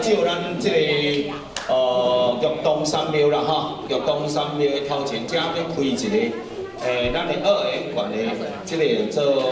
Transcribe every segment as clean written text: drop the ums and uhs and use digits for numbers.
照咱这个玉洞山庙啦吼，玉洞山庙的头前，正要开一个咱的二元馆的这个做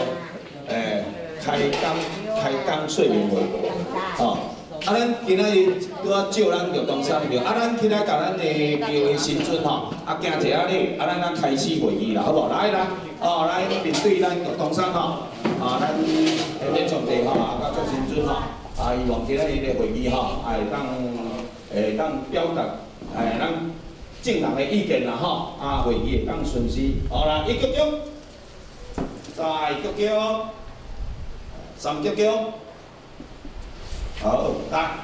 开工说明会，吼。咱今仔日拄啊照咱玉洞山庙，咱起来甲咱的庙的神尊吼，行一下礼，咱开始会议啦，好无？来，来面对咱玉洞山吼，咱天上帝吼，甲诸神尊吼，希望今仔日的会议吼，当表达咱正人的意见啦吼，会议会当顺利。好啦，一鞠躬，再鞠躬，三鞠躬。 好，来，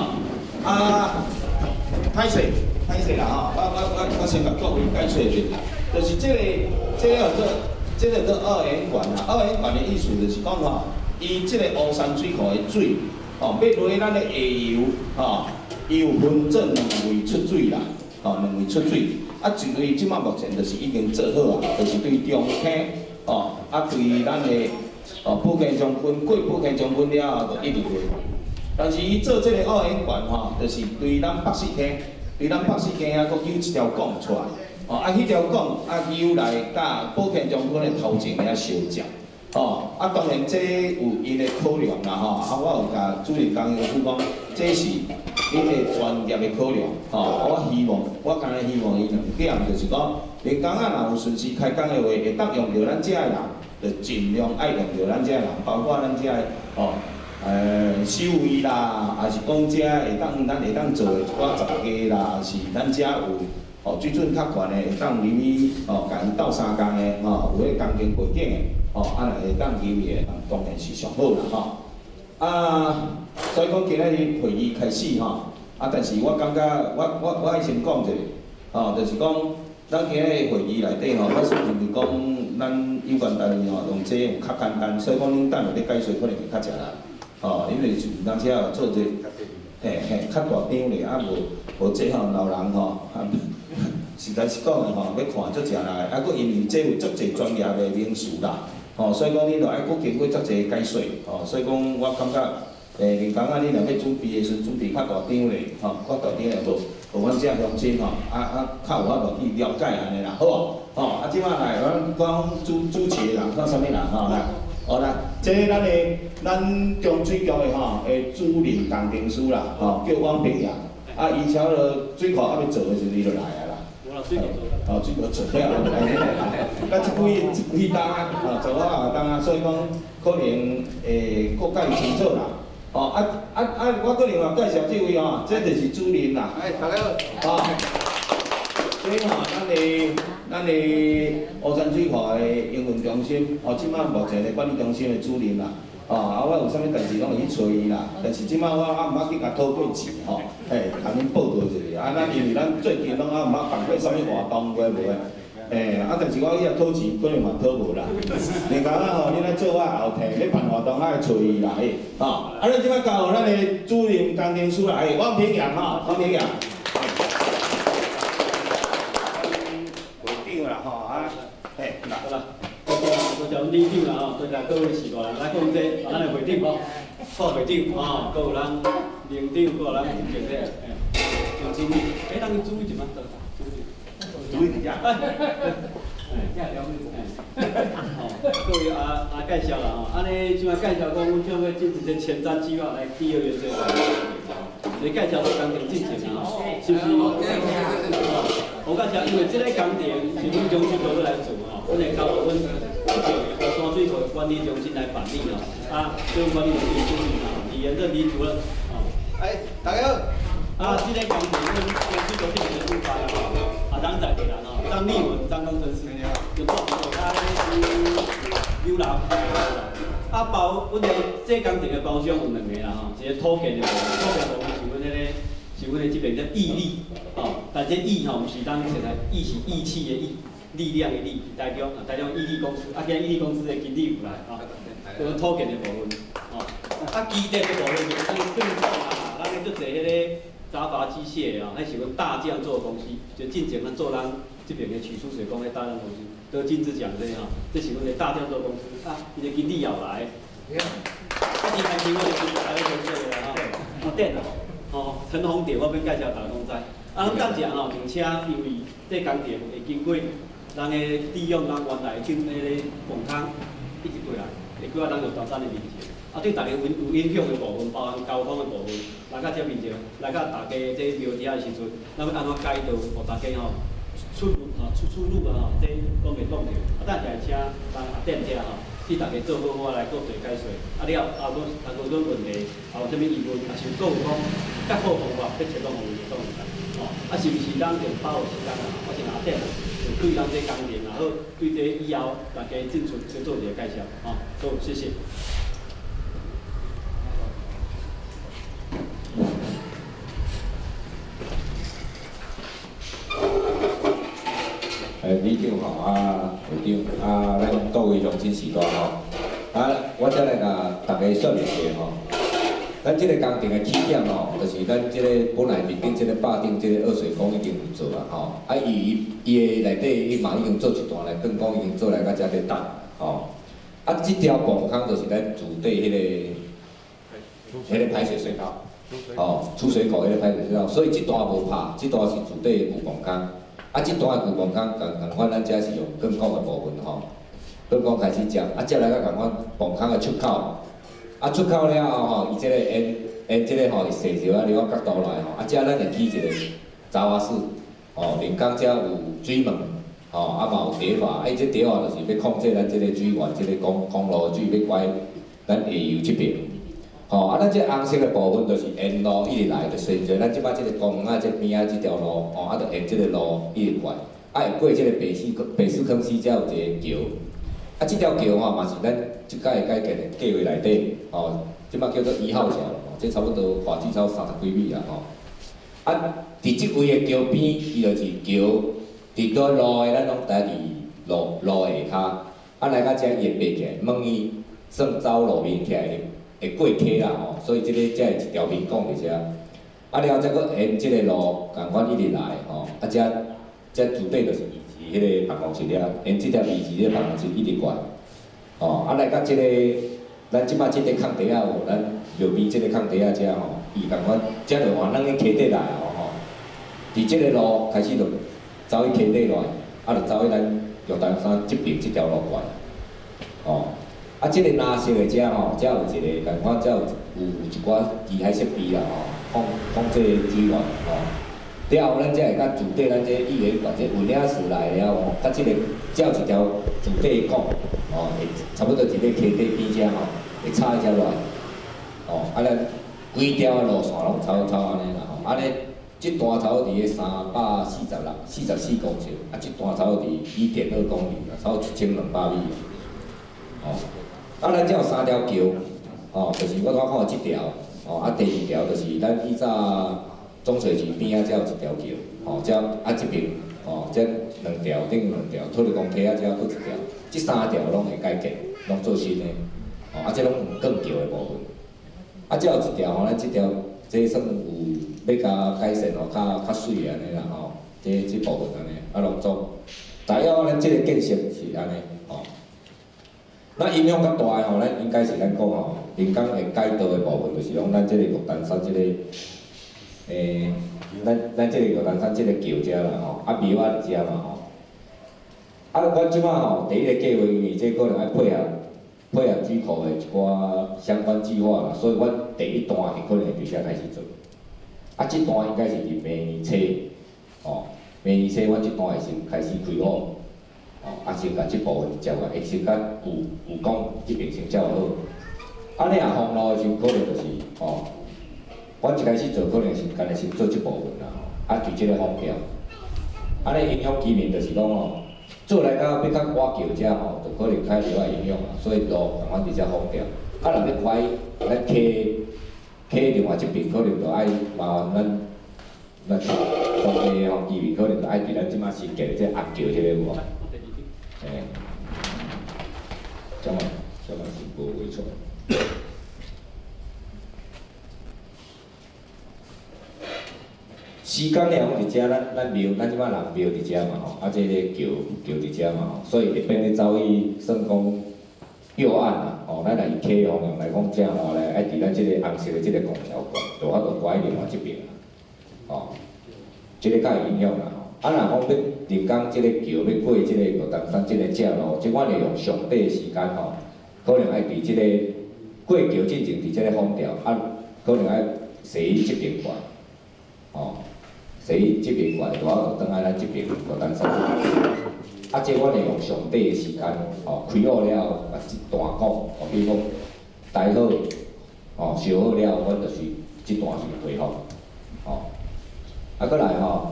歹势啦吼！我先甲各位解说一下，就是这个做二元馆啦。二元馆的意思就是讲吼，伊这个乌山水库的水，要落咱的下游，有分做两位出水啦，两位出水。一位即马目前就是已经做好啊，就是对中坑，对咱的宝溪将军过宝溪将军了后，就一直会。 但是伊做这个二元馆吼，就是对咱北势坑，啊，佫有一条管出来，迄条管由来甲宝溪将军的头前遐相接，当然这有伊的考量啦吼，我有甲主任工师讲，这是恁的专业的考量，我敢若希望伊2点，就是讲，连工啊若有顺时开工的话，会当用着咱遮的人，就尽量爱用着咱遮的人，包括咱遮的守卫啦，还是讲遮咱会当做的一寡杂家啦，是咱遮有水准较悬的，会当入去甲因斗相共的，有迄工程背景的，若会当入去的，当然是上好啦所以讲今仔日会议开始但是我感觉我爱先讲一下，就是讲咱今仔日会议内底我是认为讲咱有关单位用这有较简单，所以讲恁等下咧解说可能会较食力。因为是当时啊做者，较大张咧，无这老人实在是讲的要看足食啦，佫因为这有足侪专业的名词啦，所以讲恁着爱佫经过足侪解说，所以讲我感觉，连讲恁若要准备的时，准备较大张咧，较大张的互阮遮乡亲较有法度去了解安尼啦，好无？即摆来，讲主持的人看啥物人来。 来，这咱中水局的主任工程师啦，叫汪平阳，伊瞧着水库要做的时候，伊就来啊啦。水库做了，来这几单做啊单所以讲可能各界清楚啦。我可能也介绍这位这就是主任啦。大家好。这咱的乌山水库的营运中心，即摆目前的管理中心的主任啦，我有啥物代志拢会去找伊啦。但是即摆我毋捌去甲讨过钱甲恁报告一下。咱因为咱最近拢毋捌办过啥物活动，有诶无诶？但是我去遐讨钱，可能嘛讨无啦。另外恁来做我后替，咧办活动爱找伊啦咱即摆交互咱的主任工程师啦，汪平阳汪平阳。 好啦，多谢阮李长啦多谢各位士大人来讲这咱的会长副会长各有咱领长，各有咱副经理，总经理，当去注意一下，注意一下，各位介绍啦安尼像介绍讲，阮将要进行一个前瞻计划来第二原则。你介绍到工程进程是不是？我介绍，因为这个工程是阮中心部来做阮会交互阮乌山水库管理中心来办理这个管理中心就是李延任李主任大家好。这个工程阮中心部这边出发啦张在地人张立文、张工程师，就做刘老。包阮的这工程的包厢有2个啦一个土建的部分，是阮的这边叫义力但这义毋是咱现在义是义气的义，力量的力，台中义力公司，今日义力公司的经理有来就是土建的部分基地的部分就是更重啦，咱咧做一个杂伐机械迄是阮大将做公司，就进前咱做咱这边的取输水工的大将公司。 得金质奖这是阮的大将做公司伊的经理也来，今天我就是来合作的啦电脑， 吼，陈宏蝶我免介绍，大家拢知。啊，咱等者吼停车，因为这工程会经过咱的利用咱原来经迄个泵坑一直过来，会过来咱就大山的面前。啊，对大家有影响的部分，包含交通的部分，来到这面前，来到大家这庙底下的时阵，咱要安怎改道，互大家吼出入啊，这拢袂挡着。啊，等下车当下电车吼。替大家做好好来做做解说，啊了后果若有问题，后有啥物疑问，也是讲较好方法，要找到方法都会使。哦，啊是毋是咱就把握时间啊？我是阿点啊，就对咱这工程也好，对这以后大家进出去做一个介绍。哦，好，谢谢。 里长吼会长咱各位乡亲时代吼，我再来甲大家说明一下吼。咱即个工程的起点吼，就是咱即个本来面顶即个坝顶即个二水沟已经有做啊吼，伊的内底伊嘛已经做一段来，更讲已经做来到遮咧等吼。即条泵坑就是咱主地迄个排水隧道，吼，出水口迄个排水隧道，所以即段无拍，即段是主地有泵坑。即段的旧泵坑共款，咱遮是用钢管的部分吼，钢管开始接，接来到共款泵坑的出口，出口了后吼，伊即个沿即个吼是细条离我角度来吼，遮咱会起一个查瓦斯，吼，人工遮有水门，吼，嘛有叠阀，即叠阀就是要控制咱即个水源，即个公路水要拐咱下游即边。吼，咱这红色的部分就是沿路一直来，就顺着咱即摆即个公园这边即条路，吼，就沿即个路一直过，会过即个白石坑溪才有一个桥，即条桥吼嘛是咱即届改建的计划内底，吼，即摆叫做1号桥，即差不多花至少30几米啦，吼。伫即位的桥边，伊就是桥，伫倒路的咱拢伫路下骹，来到遮沿爬起来，问伊算走路面起来。会过溪啦吼，所以即个才会一条面讲伫遮。了后再搁沿即个路共款一直来吼，遮主底就是遗址迄个办公室了，沿即条遗址个办公室一直过来。吼，来到即个咱即摆即个空地仔有咱路边即个空地仔遮吼，伊共款遮就往咱个溪底来吼。伫即个路开始就走去溪底来，就走去咱玉丹山即边即条路过来。吼。即个蓝色的遮吼，遮有一个共款，遮有一寡机械设备啦吼，控制水源吼。了后，咱才会甲主底咱这议员管这运领室来了吼，甲即个遮有一条主底管吼，会差不多伫咧溪底边遮吼，会插一遮落来。吼，咱规条的路线拢差安尼啦吼，尼即段差不多伫咧344公尺，即段差不多伫1.2公里啦，差不多1200米。吼。咱遮有3条桥，吼，就是我拄仔看即条，吼，第2条就是咱以早中水池边遮有一条桥，吼，遮即边，吼，遮2条，等于2条，土地公溪遮佫1条，即3条拢会改建，拢做新的，吼，即拢有更桥的部分。遮有一条吼，咱即条，这算有要甲改善吼，较水安尼啦，吼，这部分安尼，拢做。大约咱即个建设是安尼，吼。那影响较大的吼，咱应该是咱讲吼，人工会改道的部分，就是讲咱即个玉丹山即个，咱即个玉丹山即个桥遮啦吼，庙仔伫遮嘛吼。阮即摆吼，第一个计划，因为这可能要配合水库的一寡相关计划啦，所以阮第一段是可能会伫遮开始做。即段应该是伫明年初，吼，明年初阮即段会先开始开好。先甲即部分接来，会先甲有讲即边先照好。你若封路的时候，可能就是阮一开始做可能是干来先做即部分啦，就即个封掉。你影响居民就是讲做来到要到挖桥遮吼，就可能较另外影响啦，所以路共款伫遮封掉。若要开咱溪另外即边，可能就爱麻烦咱当地的居民，可能就爱伫咱即摆新建即红桥即个有无？这嘛是无为错。时间了，伫遮咱庙，咱即摆人庙伫遮嘛吼，即个桥伫遮嘛吼，所以会变咧走去算讲右岸啦，咱来以溪方向来讲，正话咧，爱伫咱即个红色的即个拱桥管。 就法度拐另外一边啦，哦，即个较会影响啦。啊，若讲要人工即个桥要过即个罗东山即个正路，即阮会用上短的时间吼，可能爱伫即个过桥进前伫即个封条，啊，可能爱西即边过，哦，西即边过，大法度转来咱即边罗东山即边。啊，即阮会用上短的时间，哦，开好了，把即段讲，哦，比如讲待好，哦，烧好了，阮就是即段是恢复，哦，啊，搁来吼。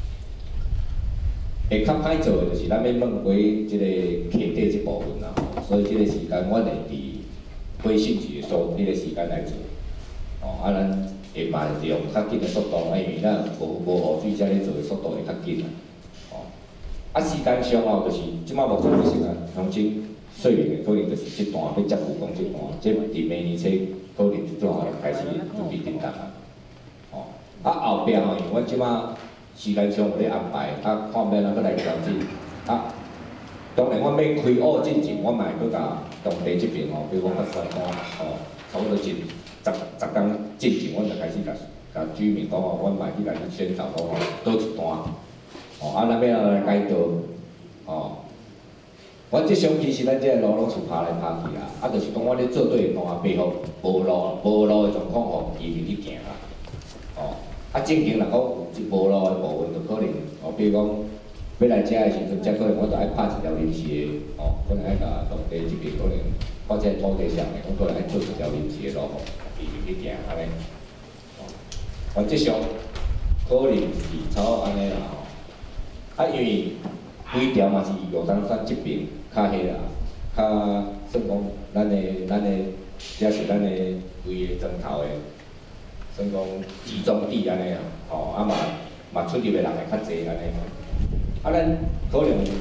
会较歹做的就是咱要问回即个溪底即部分啦，所以即个时间阮会伫回信息的迄个时间来做，哦，啊，咱会嘛是用较紧的速度，因为咱无雨水遮咧做的速度会较紧啦，哦，啊，时间上哦，就是即摆目前的时间，乡亲说明的可能就是即段要接复工即段，即伫明年初可能就做好开始准备订单啊，哦，啊后壁吼，因为阮即摆。时间上有咧安排，啊，看要安怎来调整。啊，当然，阮要开学进前，我嘛会搁甲当地即边吼，比如讲甲宣讲，哦，差不多10天进前，阮就开始甲居民讲吼，阮嘛去甲伊宣导讲吼，倒一段，哦，啊，咱要来改道，哦，阮即上其实咱即个路拢是爬来爬去啦，啊，就是讲我咧做对的段背后无路的状况吼，移民去行啦，哦。啊，正经若讲有一无路的部分，就可能哦，比如讲要来遮的时阵，则可能我就爱拍一条临时的，哦，可能爱甲当地这边可能或者土地上的，我可能爱做一条临时的路，吼，移民去行安尼。哦，原则上可能是差不多安尼啦，吼。啊，因为规条嘛是罗东山这边较迄啦，较算讲咱的，这是咱的规个庄头的。算讲集中地安尼啊，吼，啊嘛出入的人会较济安尼吼。啊，咱可能有，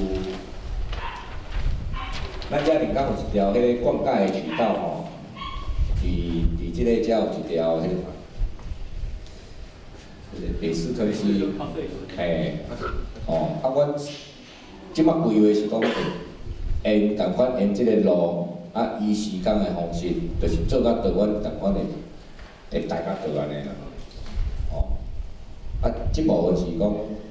咱遮临港有一条迄个灌溉的渠道吼，伫即个遮有一条迄个，北势推是，嘿，哦，啊，阮即摆规划是讲，共款沿即个路，啊，以时间的方式，就是做到台湾共款的。会大家做安尼啦，哦，啊，即部分是讲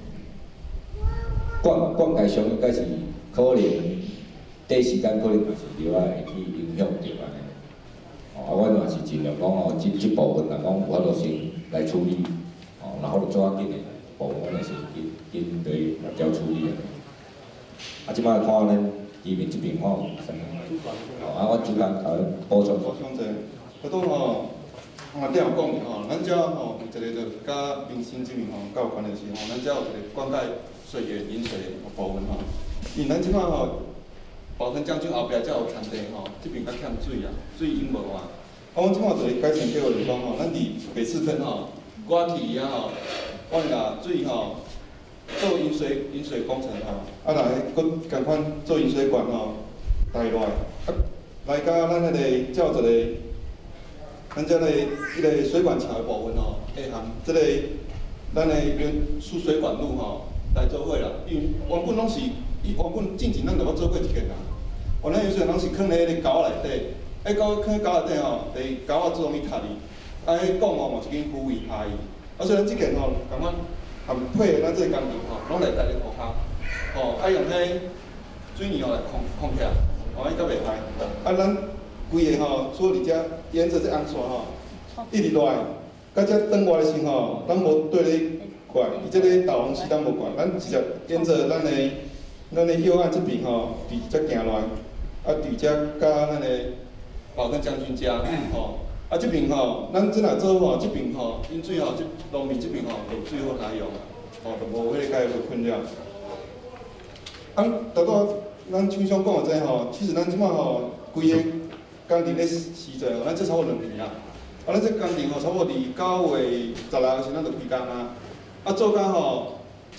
灌溉上应该是可能短时间可能也是了会去影响到安尼，哦，啊，阮也是尽量讲哦，即部分若讲有法度先来处理，哦，然后就做较紧的部分，阮就是紧对目标处理啊。啊，即摆看咱移民这边看有啥物，哦，啊，我主动甲恁补充。 补充者，迄种吼。顶有讲的吼，咱遮吼有一个就甲民生这边吼较有关的是吼，咱遮有一个灌溉水源饮水的部分吼。因咱即摆吼，宝坑将军后壁才有田地吼，这边较欠水啊，水引无完。啊，阮即摆就改善计划就是讲吼，咱伫北四坑吼，刮堤啊吼，阮甲水吼做引水工程吼，啊来佫共款做引水管吼带落来，啊来甲咱迄个照一个。咱遮个迄个水管桥的部分吼，会含即个咱的输水管路吼来做伙啦。因为原本拢是，原本进前咱就捌做过一件啦。原来有时阵拢是囥咧迄个沟内底，囥咧沟内底吼，伫沟仔做咪塌哩，啊，迄讲哦嘛是紧浮位下去。啊，所以咱即件吼，共款含配合咱这个工程吼，拢来带咧涂骹，吼，爱用迄水泥吼来控起来，吼，伊较袂歹。啊，咱规个吼，所以伫遮沿着这红线吼，一直落来，到遮转外的时吼，咱无对咧管，伊这个导航时咱无管，咱直接沿着咱的右岸这边吼，伫遮行落来，啊，伫遮甲咱的宝坑将军家吼，啊这边吼，咱即若做吼，这边吼，因水吼，这农民这边吼，就水好来用，吼，就无迄个解个困扰。啊，拄到咱像上讲的这吼，其实咱即摆吼，规个工程咧时阵吼，咱这差不多2年啊。啊，咱这工程吼，差不多伫9月16号时，咱就开工啊。啊，做到吼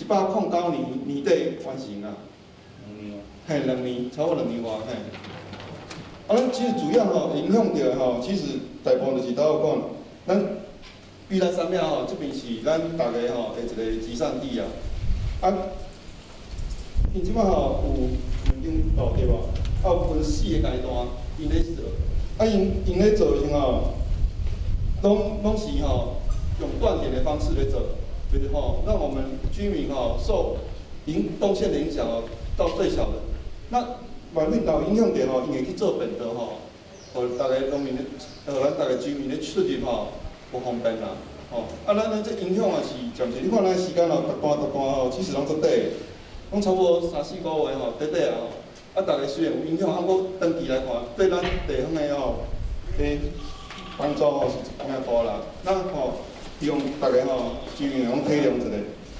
109年底完成啊。嘿，2年，差不多2年外嘿。啊，咱其实主要吼影响到吼，其实大部分就是倒讲，咱玉兰山庙吼，这边是咱大家吼的一个集散地啊。啊，因即摆吼有已经到对无？啊，有分4个阶段，因咧做。啊，因咧做的时候，咱拢是吼用断点的方式来做，就是吼让我们居民吼受动线的影响哦到最小的。那外面有影响点吼，因会去做变道吼，互大家农民咱大家居民咧出入吼不方便啦。吼，咱这影响也是暂时，你看咱时间哦，逐段吼，其实拢足短，拢差不多3、4个月吼，短啊吼。大家虽然有影响，我长期来看，对咱地方的吼，帮助吼是真正大啦。咱吼希望大家吼居民拢体谅一下。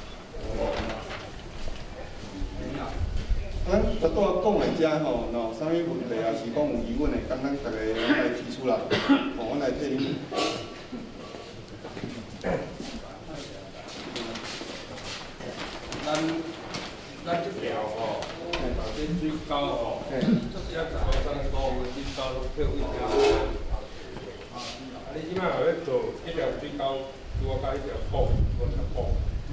咱逐段讲来遮吼，若有啥物问题啊，是讲有疑问的，刚刚大家拢来提出来，吼，我来替恁。 咱这条吼，这水沟吼，这10号上高的水沟都退位了。你即摆后要做这条水沟，拄好甲迄条补，我才补。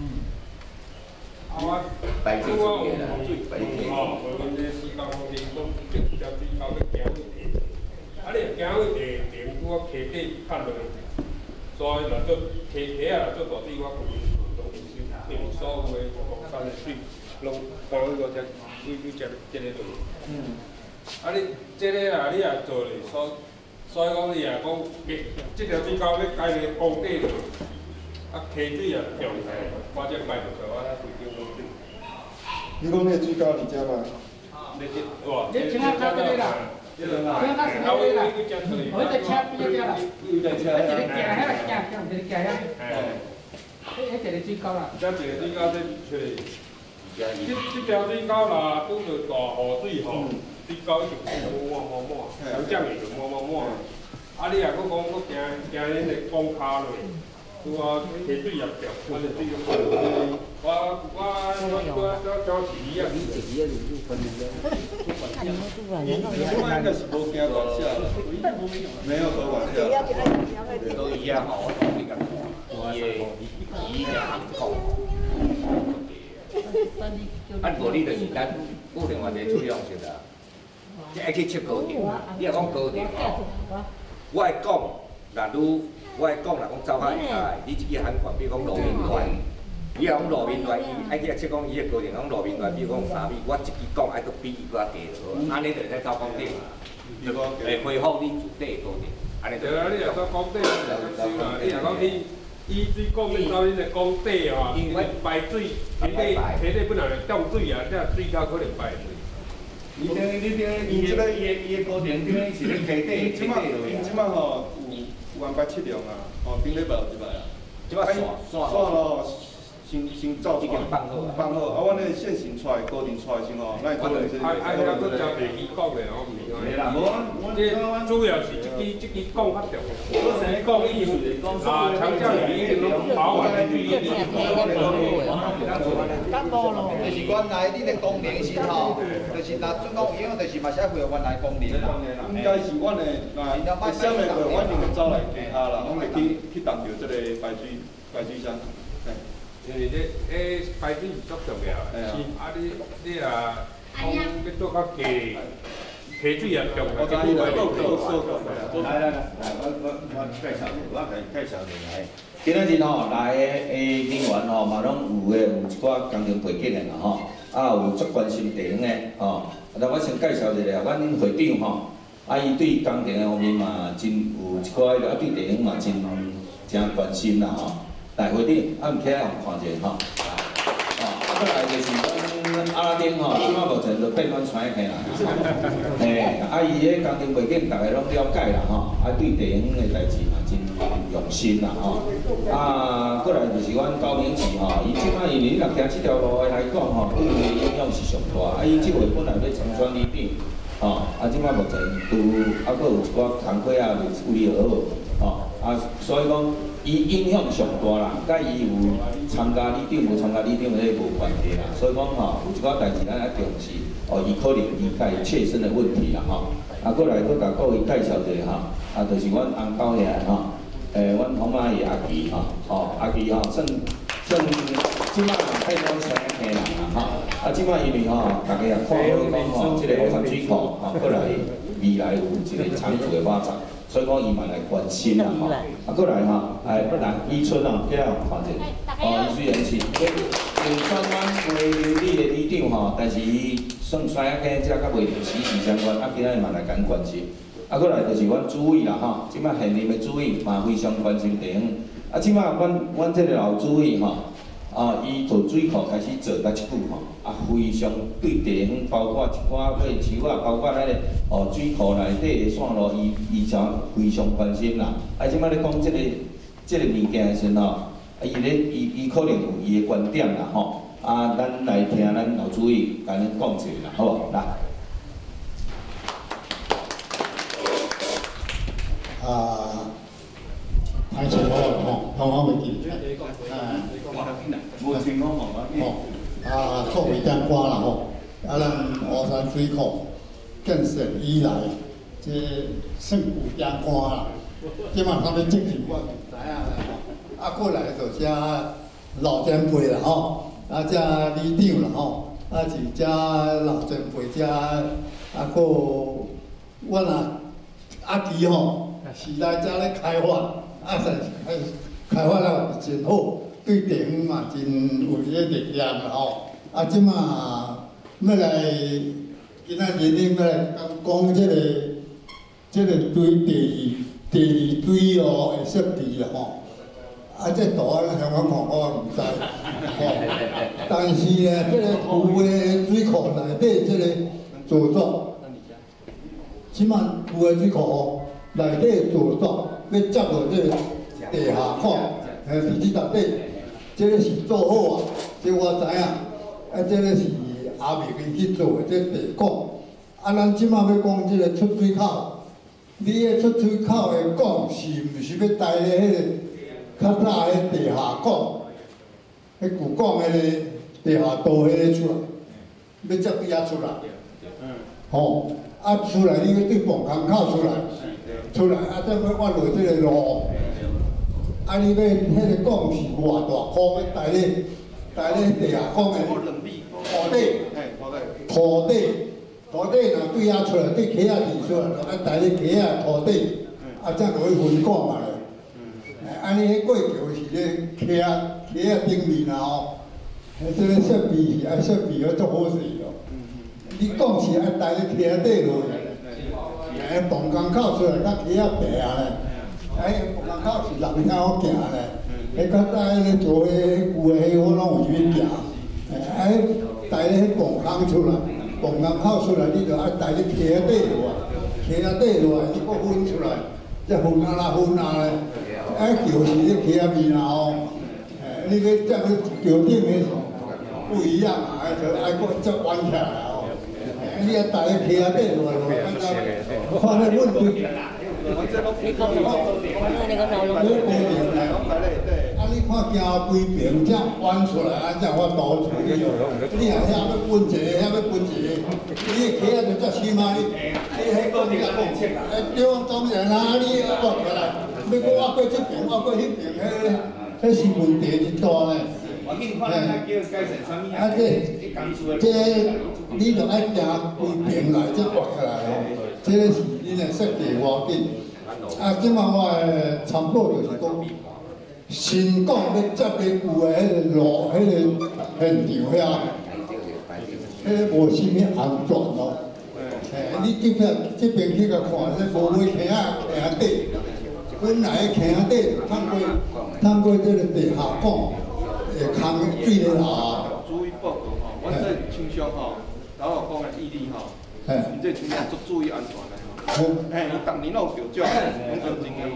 白水我有啦，白水。 吼，我们这施工方面讲，这条水沟要行去地，你若行去地，拄好溪底拍落去，所以若做溪啊，做大水我规拢收，因为所有的黄山的水。拢搬去个只，你这个落。你这个啊，你也做咧，所以讲你也讲，这条水沟要改个工地落，溪水也强起，我这摆落去，我规间拢对。 你讲那个水沟伫遮吗？ 你这哇， 你请他交这个啦，请他是那个啦，我在车边这啦，一个行，一个行，一个行呀。迄个水沟啦。 这一个水沟这出来。这条水沟啦，拄着大雨水吼，水沟一直满，有降雨就满。你若佫讲佫行恁个钢卡落，拄好溪水也掉，我就水就过。我找市里啊。 另外应该是无行管下了，没有走管下。 都一样吼，我你讲，伊个航空。无你就是咱固定话题处理方式啦，即爱去测高点。你若讲高点吼，我会讲，我会讲，若讲走较下骹，你即个涵管，比如讲路面段，你若讲路面段，伊爱去测讲伊个高点，讲路面段，比如讲3米，我一支讲爱佫比伊佫较低就好，安尼就会使走高点，会恢复你自底高点，安尼就。 对啊，你若走高点，你若讲去。伊水管你走恁个工地吼，因为排水，溪底本来就降水啊，这水沟可能排水。 伊这个伊个高点顶是咧溪底， 即摆吼有安排测量啊，吼顶礼拜后一摆啊。 即摆线咯，先照出来，放好，阮迄线型出来，高点出来先吼，咱会讨论这个。 还要搁交地基讲的，我唔是讲。这主要是这支讲较重，这讲艺术啊，强调你这种保安的注意力。 干无咯。 就是原来你的功能是吼，就是若准讲有影，就是嘛是爱符合原来功能啦。 应该是阮的，那下面个阮就会走来其他啦，阮会去动着这个排水箱。 因为这排水是足重要的，你啊，讲要做较低，溪水也重， 我知你来做过。 来，我介绍，我给介绍来。今仔日吼来的人员吼嘛拢有一寡工程背景的啦吼，有足关心地方的吼。那我先介绍一下，阮会长吼，伊对工程的方面嘛真有一寡对地方嘛真关心啦吼。来会长，起来互看者吼。过来就是阮阿拉丁吼，即摆目前就变阮传起来啦。伊个工程背景大家拢了解啦吼，对地方的代志嘛真用心啦吼。过来就是阮高明市吼，伊即摆因为你若行即条路的来讲吼，对伊的影响是上大。伊即回本来要参选里长，吼，即摆目前拄搁有一寡工课啊为而学，吼，所以讲。伊影响上大啦，甲伊有参加里长无参加里长迄无关系啦，所以讲吼，有一寡代志咱要重视，伊可能理解切身的问题啦吼。过来佫甲各位介绍一下吼，就是阮红高遐吼，阮红妈伊阿琪吼，阿琪吼算即摆太多生气啦吼，即摆因为吼，大家也看好讲吼，即个乌山水库吼，过来未来有一个长足的发展。 所以讲伊嘛来关心啦吼。啊，过来吼，来伊春哦，起来看者，伊虽然是专门为邻里的里长吼，但是伊算山仔溪遮较袂时事相关，啊，今仔日嘛来甲关心。啊，过来就是阮主委啦吼，即摆现任的主委嘛非常关心地方。啊，即摆阮这个老主委吼。伊做水库开始做甲即久吼，非常对地方，包括一寡尾树啊，包括咱个水库内底的线路，伊常非常关心啦。即摆咧讲即个物件的时阵吼，伊可能有伊的观点啦吼。咱来听咱老主委甲恁讲一下啦，好无？来。 歹势我吼，通我袂记。 无情况吼， 各位长官啦吼，咱湖山水库建设以来，这算有长官啦。即马他们执行我唔知影啦吼，过来就遮老前辈啦吼，遮里长啦吼，是遮老前辈遮，佫阮阿弟吼，是来遮咧开发。开发了真好，对地方嘛真有迄力量啦吼。即马要来，今仔日恁要来讲这个对第二水路的设置啦吼。这图啊，向我看我唔知吼。但是呢，这个旧的水库内底这个造作，即马旧的水库内底造作。要接落这个地下孔，伫即搭底，这个是做好啊，这我知影。这个是阿明伊去做的，这地孔。咱即马要讲这个出水口，你个出水口的讲是毋是要带咧迄个较早的地下孔？迄旧讲迄个地下道迄个出来，要接边仔出来？吼，出来你要对磅空口出来。出来再要挖落这个路，你要迄个讲是偌大块要带咧地下讲的土地若对遐出来，对溪仔地出来，就爱带咧溪仔土地，才落去分管嘛咧。迄过桥是咧溪仔顶面啊吼，这个设备是爱设备要足好势咯。你讲是爱带咧溪仔底落去。磅工口出来，较起啊平咧。磅工口是人较好行咧。较早咧做迄旧的我拢有去行。带咧磅工出来，磅工口出来，你就爱带咧起仔底落来，起仔底落来，你搁分出来，再分咧。桥是咧起仔面啊吼。你个再去桥顶的不一样啊，就爱搁再弯起来啊。你啊，带起仔底落来，看咧阮对，你看行规边这弯出来，这我倒处理。你啊，遐要分一个，遐要分一个，你起仔就足起码你迄个你啊讲，对，当然啦，你挖起来，要搁挖过这边，挖过迄边，迄是问题真大咧。这你就爱行规边来，才挖起来哦。这个是恁的设计外景。即马我的参考就是讲，新港要接个旧的迄个路，迄个现场遐，迄个无啥物安全咯。你这边去甲看，这无买坑仔底，本来的坑仔底通过这个地下管。空水咧啦。 注意报告吼，阮这厂商吼，老实讲的毅力吼，你这厂商足注意安全的吼。伊逐年拢有调奖，拢有真个。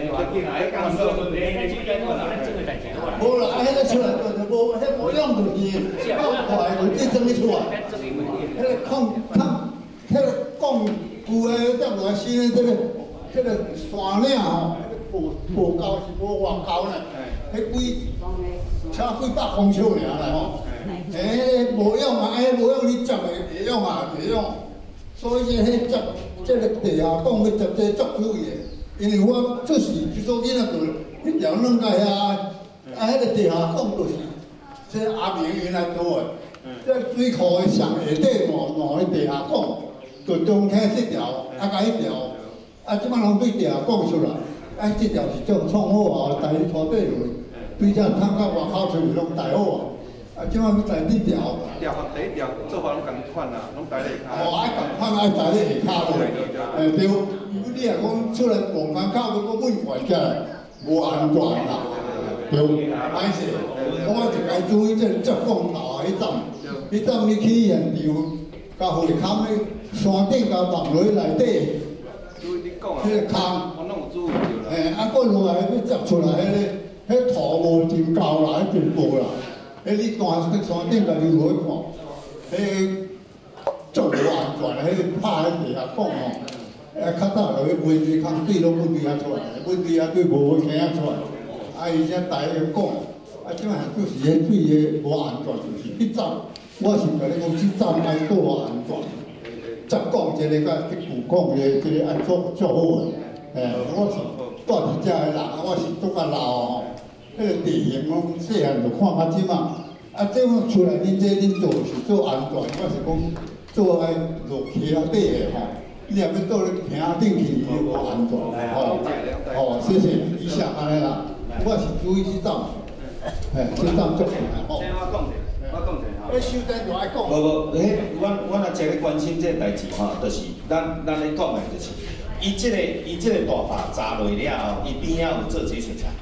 无啦，迄个出来就无，迄无用就是放快就这装出来。迄个迄个讲旧的再来新的这个山岭吼，无高是无外高呢，迄几。差几百公尺尔啦吼，无用啊，无用你接会用啊，袂用。所以迄接这个地下讲要接这足注意的，因为我出事就说囡仔就迄条弄到遐，迄个地下讲就是这阿明原来做的，这水库的上下底两个地下讲，就中间这条，甲迄条啊，即摆拢对条讲出来，啊，即条是种创好啊，台土地落，对只摊到外口出去拢台好啊，啊，即摆要台底条。 条和第一条做法拢共款啦，拢台咧骹。 哦，爱共款爱台咧下骹落。对。你若讲出来黄山口，要搁尾坏起来，无安全啦。对，歹势。我就该注意这接缝头迄站，你去现场，甲会勘咧，山顶甲放落去内底。 注意你讲啊。 迄个坑， 我拢有注意着啦。 啊，搁落来要接出来，迄土无真高啦，迄边无啦。你山顶家己落去看，足无安全，拍喺地下讲吼，较早落去围一空水拢稳地下出来，稳地下水无坑仔出来，而且大家讲，即摆就是迄水无安全，就是迄站，我是甲你讲，即站爱做安全，再讲一个甲即句讲的，即个爱做好诶，我是住伫遮诶人，我是拄较老吼。迄个地形拢细汉就看较深啊，即种出来恁做是做安全，我是讲做爱落溪仔底的吼，你若要做咧坪仔顶去，伊无安全吼。谢谢，以上安尼啦，我是注意即站，即站足好吼。 先我讲者， 迄首先就爱讲。 无，我若真咧关心这个代志吼，就是咱咧讲的，就是伊即个大坝炸落了后，伊边仔有做节水厂。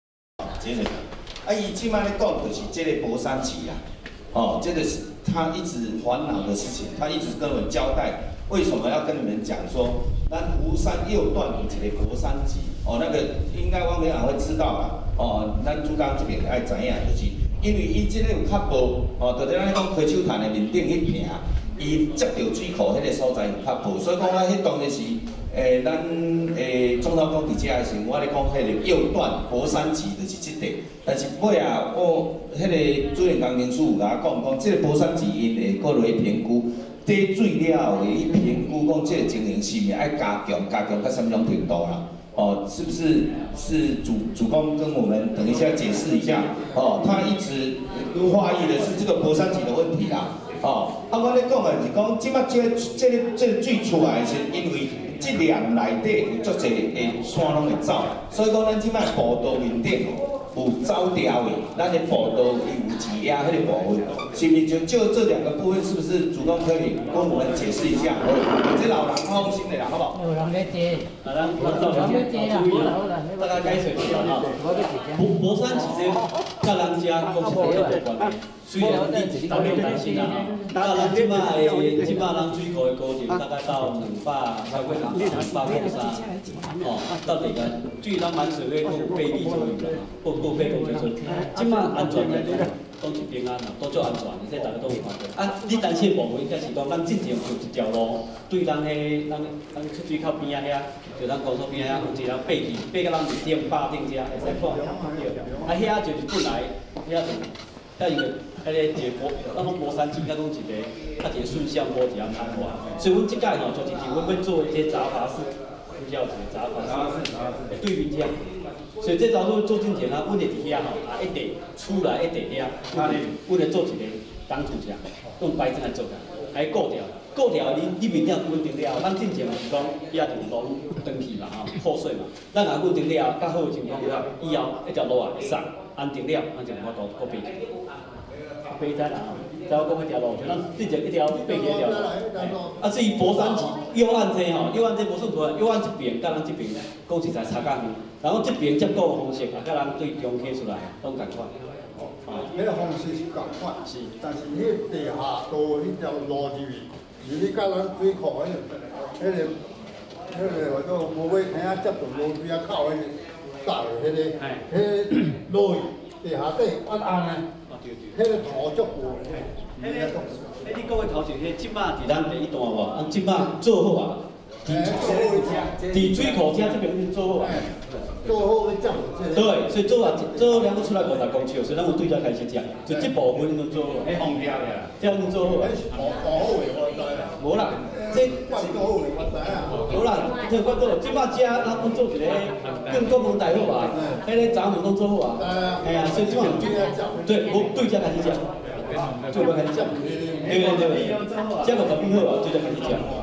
伊即摆咧讲就是这个博山集啦，这个是他一直烦恼的事情，他一直跟我们交代，为什么要跟你们讲说，咱湖山右段有一个博山集，那个应该汪连长会知道啦，咱主干这边爱知影，就是因为伊即个有较无，就是咱咧讲溪手潭的面顶迄片，伊接着水库迄个所在有较无，所以讲迄当然是。咱中头讲伫遮的时候，我咧讲迄个右段博山集就是即块，但是尾啊，迄个主任工程师有甲我讲，即个博山集因会搁落去评估，滴水了后，伊评估讲即个情形是毋是爱加强到什么种程度啦？是不是主公跟我们等一下解释一下？他一直怀疑的是这个博山集的问题啦。我咧讲的是讲，即摆这个水出来是因为。这梁内底有足侪个山拢会走，所以讲咱即摆步道面顶有走掉的，咱的步道有挤压迄个部分，是不是就这两个部分，是不是主动可以跟我们解释一下？这老人放心的啦，好不好？ 有人咧接， 咱照常注意啦，大家解释一下哈。博山其实甲人家讲是有关系。虽然你当然担心啦，咱即摆人水库的高度大概到超过283，到地个距咱满水位够8米左右啦，够8公尺左右。即摆安全来讲，都是平安啦，都足安全，这大家都有看到。你担心部分应该是讲咱进前有一条路，对咱出水口边仔遐，就咱高速边仔有一条爬去，爬到咱面顶坝顶遮，会使看。遐就是本来遐就。因为一个咱讲博山集，咱讲一个一个顺向坡一样看法，所以阮即届吼就是阮要做一个杂爬式，叫一个杂爬式，对面遮。所以这招做进前啊，阮会伫遐吼，一地出来一地遐，阮会做一个挡土墙，用白砖来做个，还固条你面顶稳定了，咱进前是讲遐就路登去嘛吼，破碎嘛，咱若稳定了，较好的情况下，以后一条路啊会送。安定了，咱就无多过爬去。爬在哪？再讲迄条路，就咱之前一条爬起一条路。至于博山集右岸这吼，右岸这无算大，右岸这边甲咱这边讲实在差较远。然后这边接驳方式啊，甲咱对中溪出来拢共款。 迄个方式是共款，是，但是迄地下道迄条路入去，你甲咱水库迄个叫做无尾坑仔接到路水啊口迄个。大迄个路地下底暗暗的，迄个土足无。 你讲的头前，即摆伫咱第一段无，即摆做好啊。伫水库遮这边已经做好啊。 做好要接对，所以做好两个出来50公尺，所以咱有对遮开始接，就这部分已经做好。 放掉了， 这已经做好啊。 好诶，我知啦。 无啦。这管道我知啊。 有啦，这管道，即摆遮咱要做一个更国门大好啊，迄个闸门拢做好啊。哎呀，所以即摆对，无对遮开始接，就要开始接。对，这个就变好啊，对遮开始接。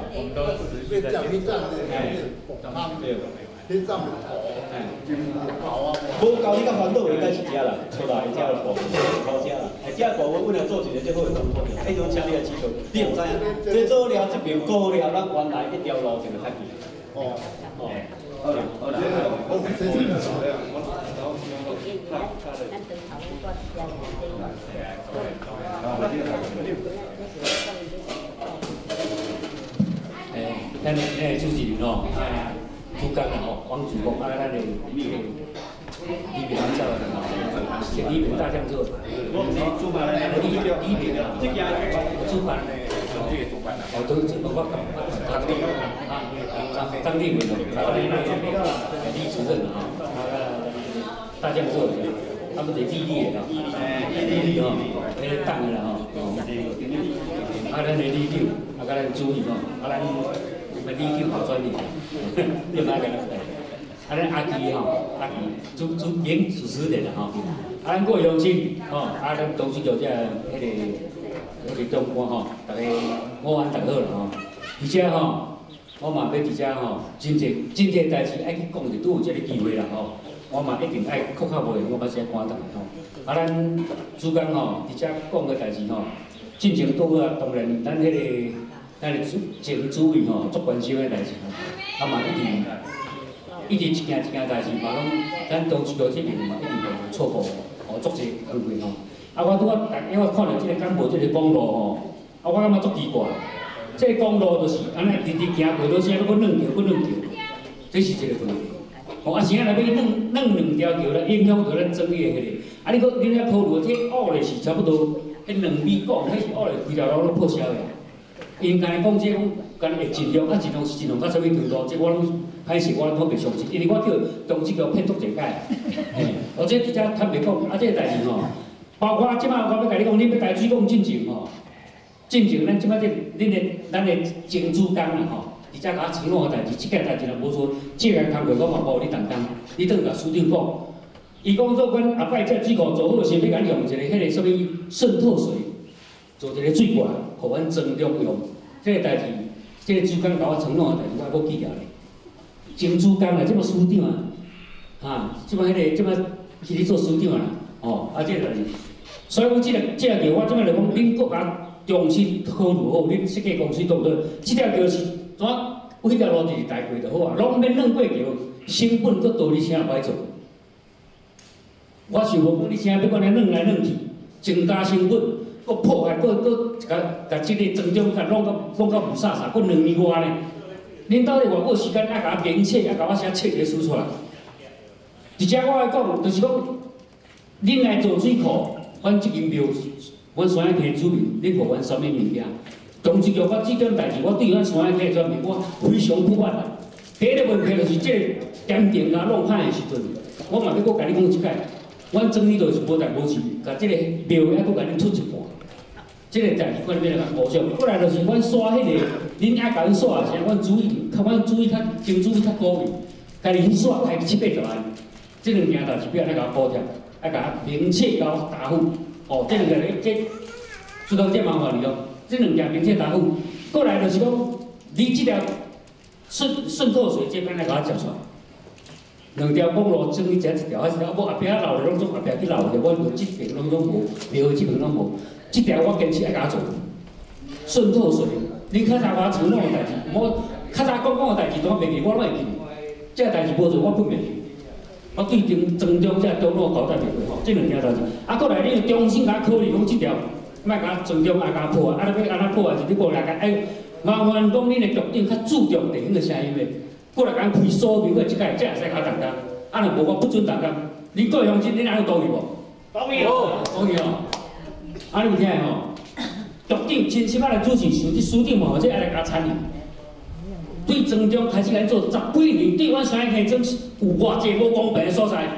我们都持续在进步。 迄站头，真高啊！ 无交你甲烦恼应该是遮啦，错啦，伊遮个部分好遮啦，遮个部分为了做一个最好的工作，迄种车你要知道，你唔知影，这做了这边过了，咱原来一条路就会较近。哦。好啦，好啦。咱主持人哦，主讲啦吼，王主讲，咱的李平安教的吼，是李平大将做，我们是主办的李平啊，这件主办的，哦，都是包括当地啊，当地民众，当地李主任啊，大将做的，他们是地利的啦，地利吼，那个党的啦吼，啊，咱的李长，啊，咱主任吼，啊，咱。李长好专业，另外一个啊，咱阿基吼，阿基主演主持人啦吼，啊，咱郭永清吼，啊，咱董事长这迄个中官吼，大家午安大好啦吼，而且吼，我嘛要伫遮吼，真侪代志爱去讲，就拄有这个机会啦吼，我嘛一定爱哭较袂，我把先赶倒吼，啊，咱主讲吼，伫遮讲个代志吼，进前倒啊，当然咱迄个。咱的前主委吼，足关心的代志吼，啊嘛一直一件代志嘛，拢咱董事长这边嘛一定会错过哦，足侪安排吼。啊，我拄啊，因为看到这个干部这个公路吼，啊，我感觉足奇怪，这个公路就是安尼直行过，到时要搁软桥，这是一个问题。哦，啊，是安尼要软两条桥来影响到咱整个迄个，啊，你要考虑这乌嘞是差不多，迄2米高，迄是乌嘞规条路都破销的。因干讲这讲，干会尽量是尽量到啥物程度？这我拢歹势，我拢袂相信，因为我叫董事长骗足一届，嘿，而且伫遮坦白讲，啊，这个代志吼，包括即摆我要甲你讲，恁要台水讲进前吼，咱即摆咱的前主干啦吼，伫遮甲我承诺个代志，即个代志若无做，这个工作我嘛无你担当，你倒甲司长讲，伊讲做阮后摆这水库做好时，要甲用一个迄个啥物渗透水。做一个水管，互阮增量用，这个代志，这个主管甲我承诺的代志，我要记牢咧。前主管啊，即么司长啊，哈，即么是咧做司长啊，哦，啊，这个代志，所以讲这个桥，我即摆来讲，恁国家重视考虑好，恁设计公司对不对？这条桥是怎？有迄条路就是大过就好啊，拢免软过桥，成本搁多，你啥歹做？我想无讲你啥要讲来软来软去，增加成本。搁破坏，搁甲即个增长甲弄到无啥，搁2年外呢。恁到底偌久时间爱甲我明确，爱甲我写册个书出来？而且我来讲，就是讲，恁来做水库，阮即间庙，阮山海溪主任，恁互阮啥物物件？董事长，我即件代志，我对咱山海溪专面，我非常不满。第一个问题就是即个检定啊弄歹的时阵，我嘛要搁甲你讲一解。阮整理就是无代无志，甲即个庙还搁甲恁出一半。这个代志，我要来补偿。过来就是阮刷迄个，恁爱甲阮刷啥？阮主意较前主意较高明，家己去刷开780万。这2件代志要来甲我补贴，爱甲我明确甲我答复。哦，这2件这虽然这麻烦你咯，这2件明确答复。过来就是讲，你这条渗透水这边来甲我接出来。 2条公路整理一条，还是无后壁留的拢总后壁去留的，我无这边拢无，庙这边拢无。这条我坚持爱甲做。渗透水，你较早我承诺的代志，我较早讲的代志，我袂记，我拢会记。这代志无做，我不袂记。我对庄中这中路交代袂过吼，这2件代志。啊，过来你重新甲考虑讲这条，莫甲庄中爱甲破啊，啊，要安怎破啊？是你过来甲哎，麻烦讲恁的局长较注重地方的声音的。 过来讲开所庙的即个，这也使甲动工，啊，若无我不准动工。恁各乡亲，恁还有同意无？同意哦，同意哦。啊，你有听的吼？局长亲心来主持，像这书长嘛，或者爱来甲参与。对庄中开始来做10几年，对阮山海真是有偌济无公平的所在。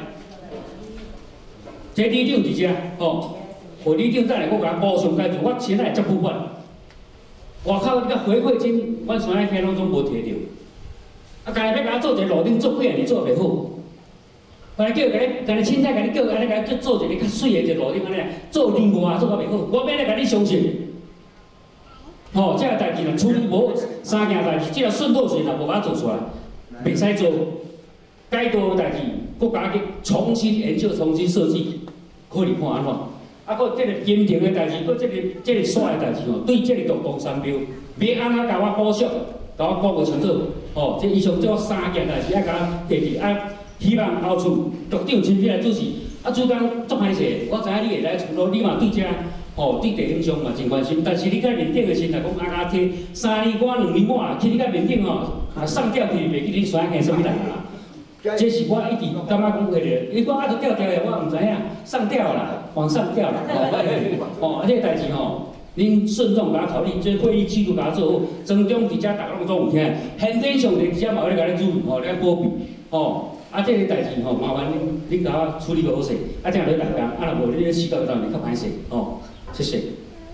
这里长伫遮吼，和里长等下我甲补偿解决，我现在接不完。外口迄个回馈金，阮山海拢总无摕到。 啊，家己要甲我做一个路顶做几年做袂好，把你叫甲你凊彩甲你叫安尼甲你做一个较水的一个路顶安尼做另外做甲袂好，我免来甲你相信。 吼，这个代志若处理无三件代志，这个顺道水若无把它做出来，袂使做。该做的代志，国家去重新研究、重新设计，可能看安怎？啊，搁这个金庭的代志，搁这个线的代志吼，对这个独栋商标，要安怎甲我补偿，甲我讲个清楚。哦，这以上这三件代志爱甲我提起，啊，希望后处局长亲自来主持。啊，主讲足歹势，我知影你会来出路，你嘛对这哦对地影像嘛真关心，但是你甲面顶的时来讲，啊摕3年关2年满，去你甲面顶吼，啊上吊去袂记恁选下什么代志啦。这是我一直感觉讲过的，伊讲啊，都吊的，我唔知影，上吊啦，往上吊啦，哦，这个代志吼，恁慎重甲考虑，这会议记录甲做好，庄中伫遮大家拢总有听，现天上伫遮嘛有咧甲你注意吼，咧保庇，哦，啊，这个代志吼，麻烦恁甲我处理好势，啊，这样你大家，啊，若无你咧死到当面较歹势，哦，谢谢。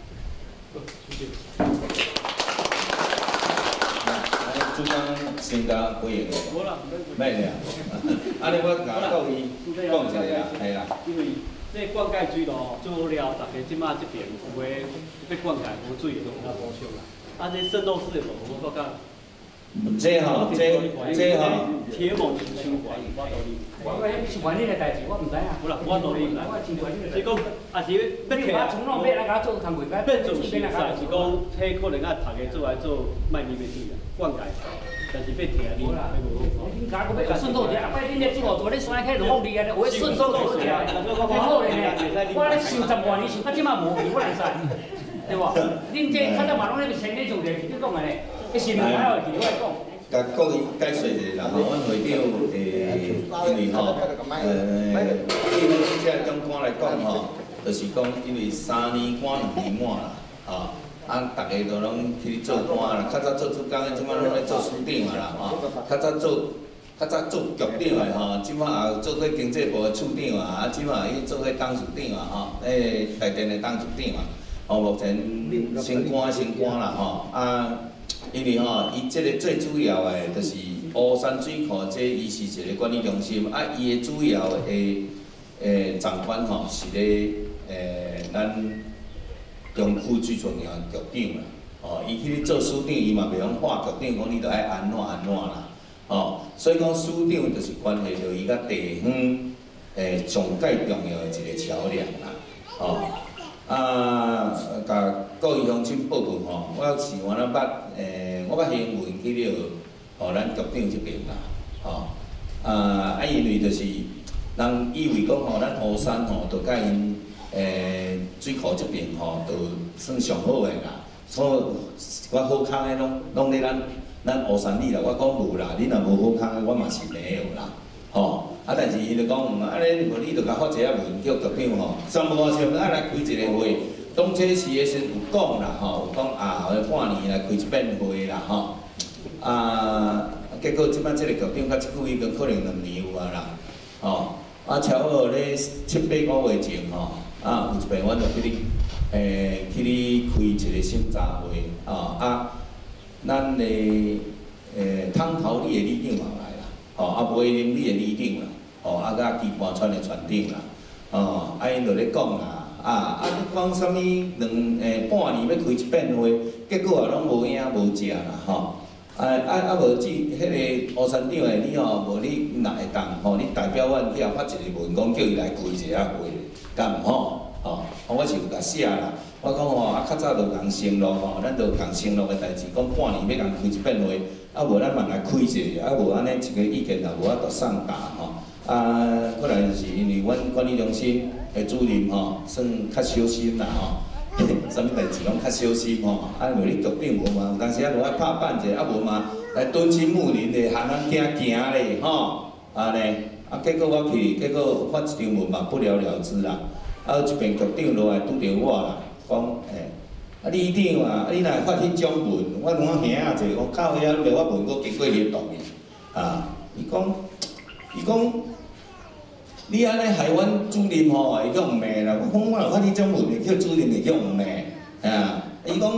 主讲先甲回应。无啦，免了。安尼我甲各位讲一下啦，系啦。 因为这灌溉水咯做了，大家即马这边有诶要灌溉无水都有较补偿啦。啊，这渗透式的无我讲。 这吼，这吼， 铁某是相关，我道理。 我是管理的代志，我唔知啊。 无啦，我道理。 我真管理的。 是讲，啊是要客啊， 从哪要来甲做工会，甲变做是啥？是讲，迄可能啊，大家做来做卖米面水啊，灌溉。但是要停啊， 无啦，恁家个要顺道者，啊，摆恁咧做做咧山开落雨哩啊，有顺道做者，挺好咧呢。我咧想10万年，想到即马无去，我来使，对无？恁这较早嘛拢咧前咧做者，你讲个咧，一时两摆会记我来讲。 甲各位解说一下啦，吼，阮会长因为吼，对于这中官来讲吼，就是讲因为3年关2年满啦，吼。啊，大家都拢去做官啦，较早做主工的，即摆拢咧做司长啊啦，吼。较早做局长的吼，即摆也做过经济部的处长啊，即摆去做过董事长啊，吼，台电的董事长啊。哦，目前升官啦，吼。啊，因为吼，伊即个最主要的，就是乌山水库，这伊是一个管理中心，啊，伊的主要的长官吼是咧咱。中区最重要的局长啦，哦，伊去做司长，伊嘛袂用画局长，讲你着爱安怎啦，哦，所以讲司长就是关系到伊甲地方上界重要的一个桥梁啦，哦，啊，甲各位乡亲报告吼，我是我那捌我捌新闻去了，吼咱局长这边啦，吼，啊，因为就是人以为讲吼，咱乌山吼，着甲因。水库这边吼，就算上好个啦。所以，我好康的拢咧咱乌山里啦。我讲无啦，你若无好康的，我嘛是没有啦。吼，啊，但是伊就讲，安尼无你就甲发一个文叫局长吼，3无像咱来开一个会，当初时的时有讲啦，吼，有讲后半年来开一遍会啦，吼。啊，结果即摆即个局长甲即久已经可能2年有啊啦，吼。啊，超好咧7、8、5月前吼。啊，有一遍阮就去你开一个审查会，啊，咱的汤头里的里长嘛来啦，啊，梅林里的里长啦，啊，甲基盘村的村长啦，啊，因就咧讲啦，啊，你讲啥物半年要开一遍会，结果啊拢无影无食啦，无至迄个乌山长的你无你哪会当你代表阮去发一个文讲，叫伊来开一下会。敢毋好？我是有甲写啦。我讲较早就共承诺咱就共承诺的代志，讲半年要共开一遍会，无咱嘛来开一下，无安尼一个意见也无法度送达可能就是因为阮管理中心的主任算较小心啦啥物代志拢较小心无你局长无嘛，有当时落来拍板者，无嘛来敦亲睦邻的，喊咱行咧安尼。结果我去，结果发一张文嘛，不了了之啦。一边局长落来拄着我啦，讲里长你若发迄种文，我拢兄仔者，我靠遐掠我文，我经过联动的。伊讲，你安尼害阮主任会叫骂啦。我讲我若发迄种文，会叫主任会叫骂。伊讲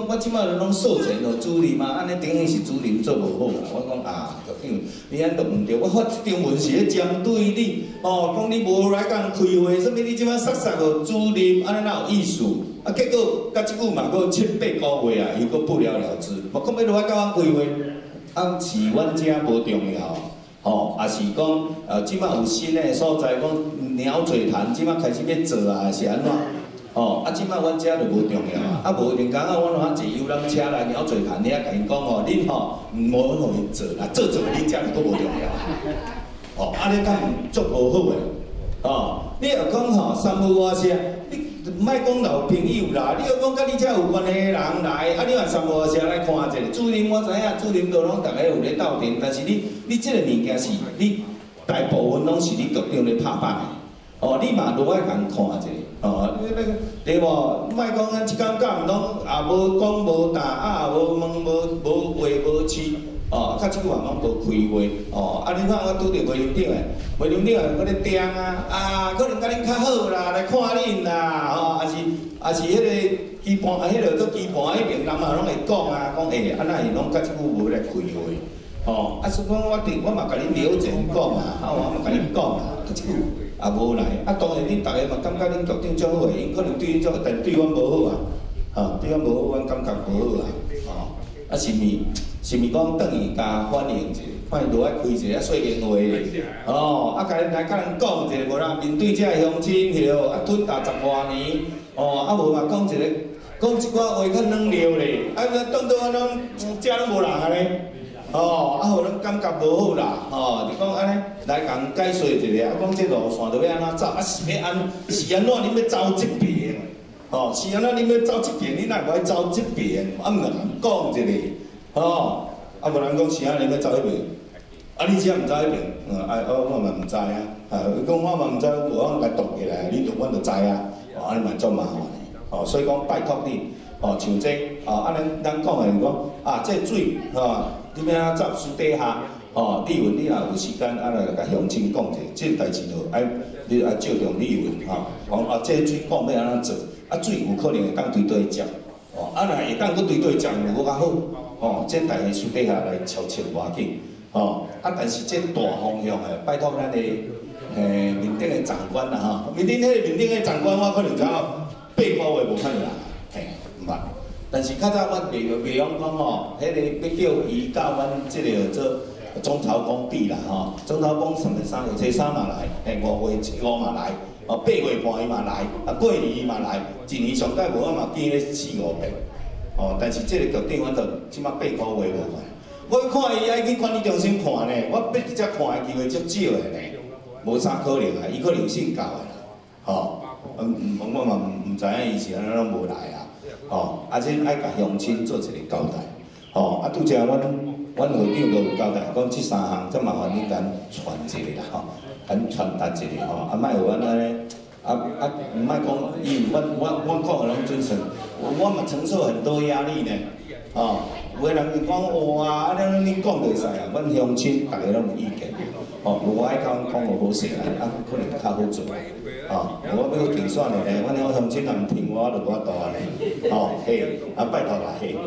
我即摆拢授权互主任嘛，安尼等于是主任做无好啦。我讲啊，局长，你安都毋对，我发一张文是咧针对你，讲你无来讲开会，说物你即摆塞互主任，安尼哪有意思？啊，结果甲即久嘛，搁7、8个月啊，伊搁不了了之。无讲要落来甲我开会，啊，是阮遮无重要，也是讲即摆有新诶所在，讲鸟嘴潭即摆开始要做啊，是安怎？即摆阮遮就无重要啊，无人讲我若坐游览车来鸟嘴潭，你啊甲因讲恁无互因做啦，做恁遮就搁无重要。安尼敢足无好诶，你若讲三无外声，你莫讲老朋友啦，你要讲甲你遮有关系诶人来，你若三无外声来看一下，主任我知影，主任都拢大家有咧斗阵，但是你即个物件是你大部分拢是你局长咧拍板诶，你嘛落来共看一下。对无？莫讲咱即间干拢也无讲无答，也无问无话无试，较即久也拢无开会，你看我拄着卫生长诶，卫生长诶，搁咧盯可能甲恁较好啦，来看恁啦，也是迄个基盘，迄个做基盘迄边人嘛拢会讲讲安那是拢较即久无来开会，所以讲我嘛甲恁了解讲我嘛甲恁讲较即久。也无来，当然恁大家嘛感觉恁局长足好诶，因可能对恁足好，但对阮无好啊，对阮无好，阮感觉无好啊，是毋讲转去甲反映者，看落来开一个说明会咧，甲恁来甲人讲一下，无啦，面对这乡亲吼，吞达10多年，无嘛讲一寡话较软溜咧，当到咱拢遮拢无人安尼。互咱感觉无好啦，就讲安尼来共解说一下，讲这路线着要安怎走，是要安怎恁要走即边，是安怎恁要走即边，恁若无爱走即边，毋着讲一下，无人讲是安尼要走迄边，你只毋走迄边，我嘛毋知啊，伊讲我嘛毋知，我来读起来，阮着知啊，安尼嘛足麻烦，所以讲拜托你，像这，安尼咱讲诶是讲这水，你要安怎走私底下，李文你若有时间，来甲乡亲讲者，这代志就你照着李文讲这水讲要安怎做，水有可能会当对对接，若会当搁对对接，就较好，这大家私底下来悄悄无要紧，但是这大方向诶，拜托咱的面顶的长官啦，面顶的长官，我可能只8个月无看到啦，毋捌。但是较早阮袂用讲迄个要叫伊到阮即个做中潮工地啦中潮工3月3号初3嘛来，5月5嘛来，8月半伊嘛来，8年伊嘛来，1年上届无我嘛见咧4、5遍，但是即个局长阮就即摆8个月无看，我看伊爱去管理中心看呢，我要直接看的机会足少的呢，无啥可能啊，伊可能性教的啦，我嘛毋知影伊是安怎拢无来啊。这爱甲乡亲做一个交代，拄则阮会长就有交代，讲这3项，则麻烦你甲传一个啦，甲传达一个莫有安尼，毋莫讲伊我讲的拢准成，我嘛承受很多压力呢，有个人讲哇，安尼你讲袂使啊，阮乡亲大家拢有意见，如果爱甲阮讲无好势啊，可能较好做。我要竞选的咧，阮乡亲若毋听我，就无法度安尼。嘿，拜托啦，嘿，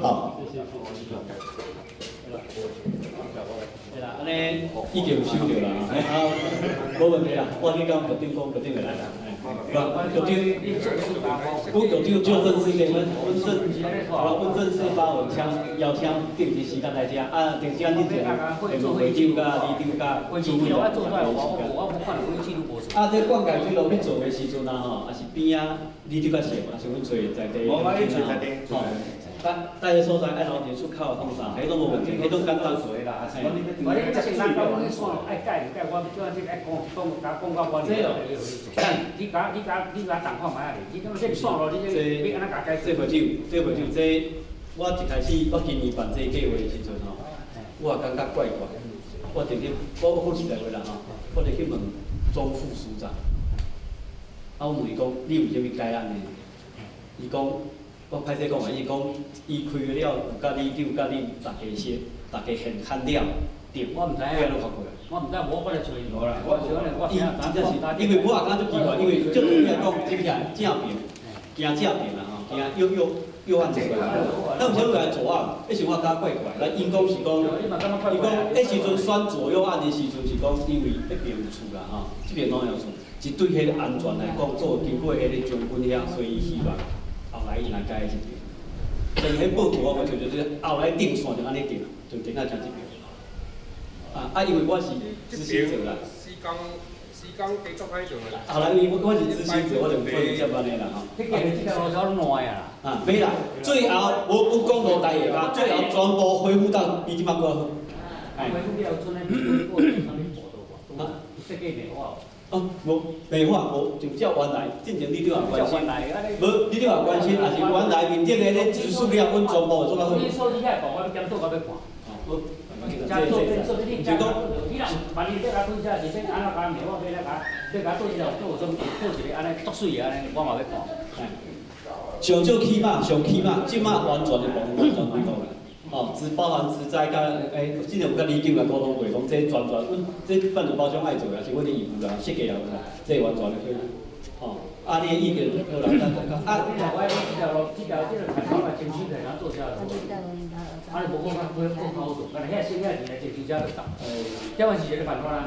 安尼已经收着啦，无问题啦，我去讲局长会来啦。局长就正式给阮正式把文枪邀请定期时间来遮，定时间之前，会长甲李长甲主委来时间。这灌溉水路要做的时阵也是边李长甲是嘛，是阮找在地。大个所在爱留一出口的通道，迄种无问题，迄种简单做啦。我你这先咱讲你线爱改，我叫这爱讲到关。这咯，你甲同看卖啊！你讲这线路，你这要安怎改？这会长，这我一开始我今年办这计划的时阵我也感觉怪怪。我直接我好实在话啦我就去问总副署长，我问伊讲你有啥物改案呢？伊讲。我歹势讲啊，伊讲伊开了，有甲李长甲你大家现勘了，对，我毋知影，我毋知，我来找伊无啦。因为我也感觉奇怪，因为足多人讲真正正面， 惊正面啦吼，惊又按出来。咱有小来左按，迄时我感觉怪怪。咱因讲是讲，伊讲迄时阵选左右按的时阵是讲，因为迄边有厝啦吼，这边拢有厝，是对迄个安全来讲，做经过迄个将军遐，所以希望后来伊来改这边。所以迄报图我就是后来定线就安尼定，就定到这边。因为我是执行者啦。时间继续歹做啦。后来因为我是执行者，我就接安尼啦吼。 迄个这条路较烂啊。 没啦，最后无讲无代个啦，最后全部恢复到比即摆搁好。 恢复了，村内恢复啥物步道啊？设计美化。 无美化无，就照原来，进前你对我关心。无，你对我关心，也是原来面顶个咧技术了，阮全部做较好。 你手机遐部，我检讨到要看。 好。 加做变做你讲，你若万一要甲分下，是说安怎甲美化，要甲做一条做什做一个安尼足水个安尼，我嘛要看。 上少起码，即马完全的部分完全恢复啦。哦，只包含实在甲之前有甲李警来沟通过，讲这全这办理包装爱做啦，是阮的义务啦，设计啦，这完全的恢复。哦，你的意见好啦， 这条产品嘛，争取来咱做下来。无讲较好做，但是遐新遐钱来接收车就到。这嘛是一个办法啦。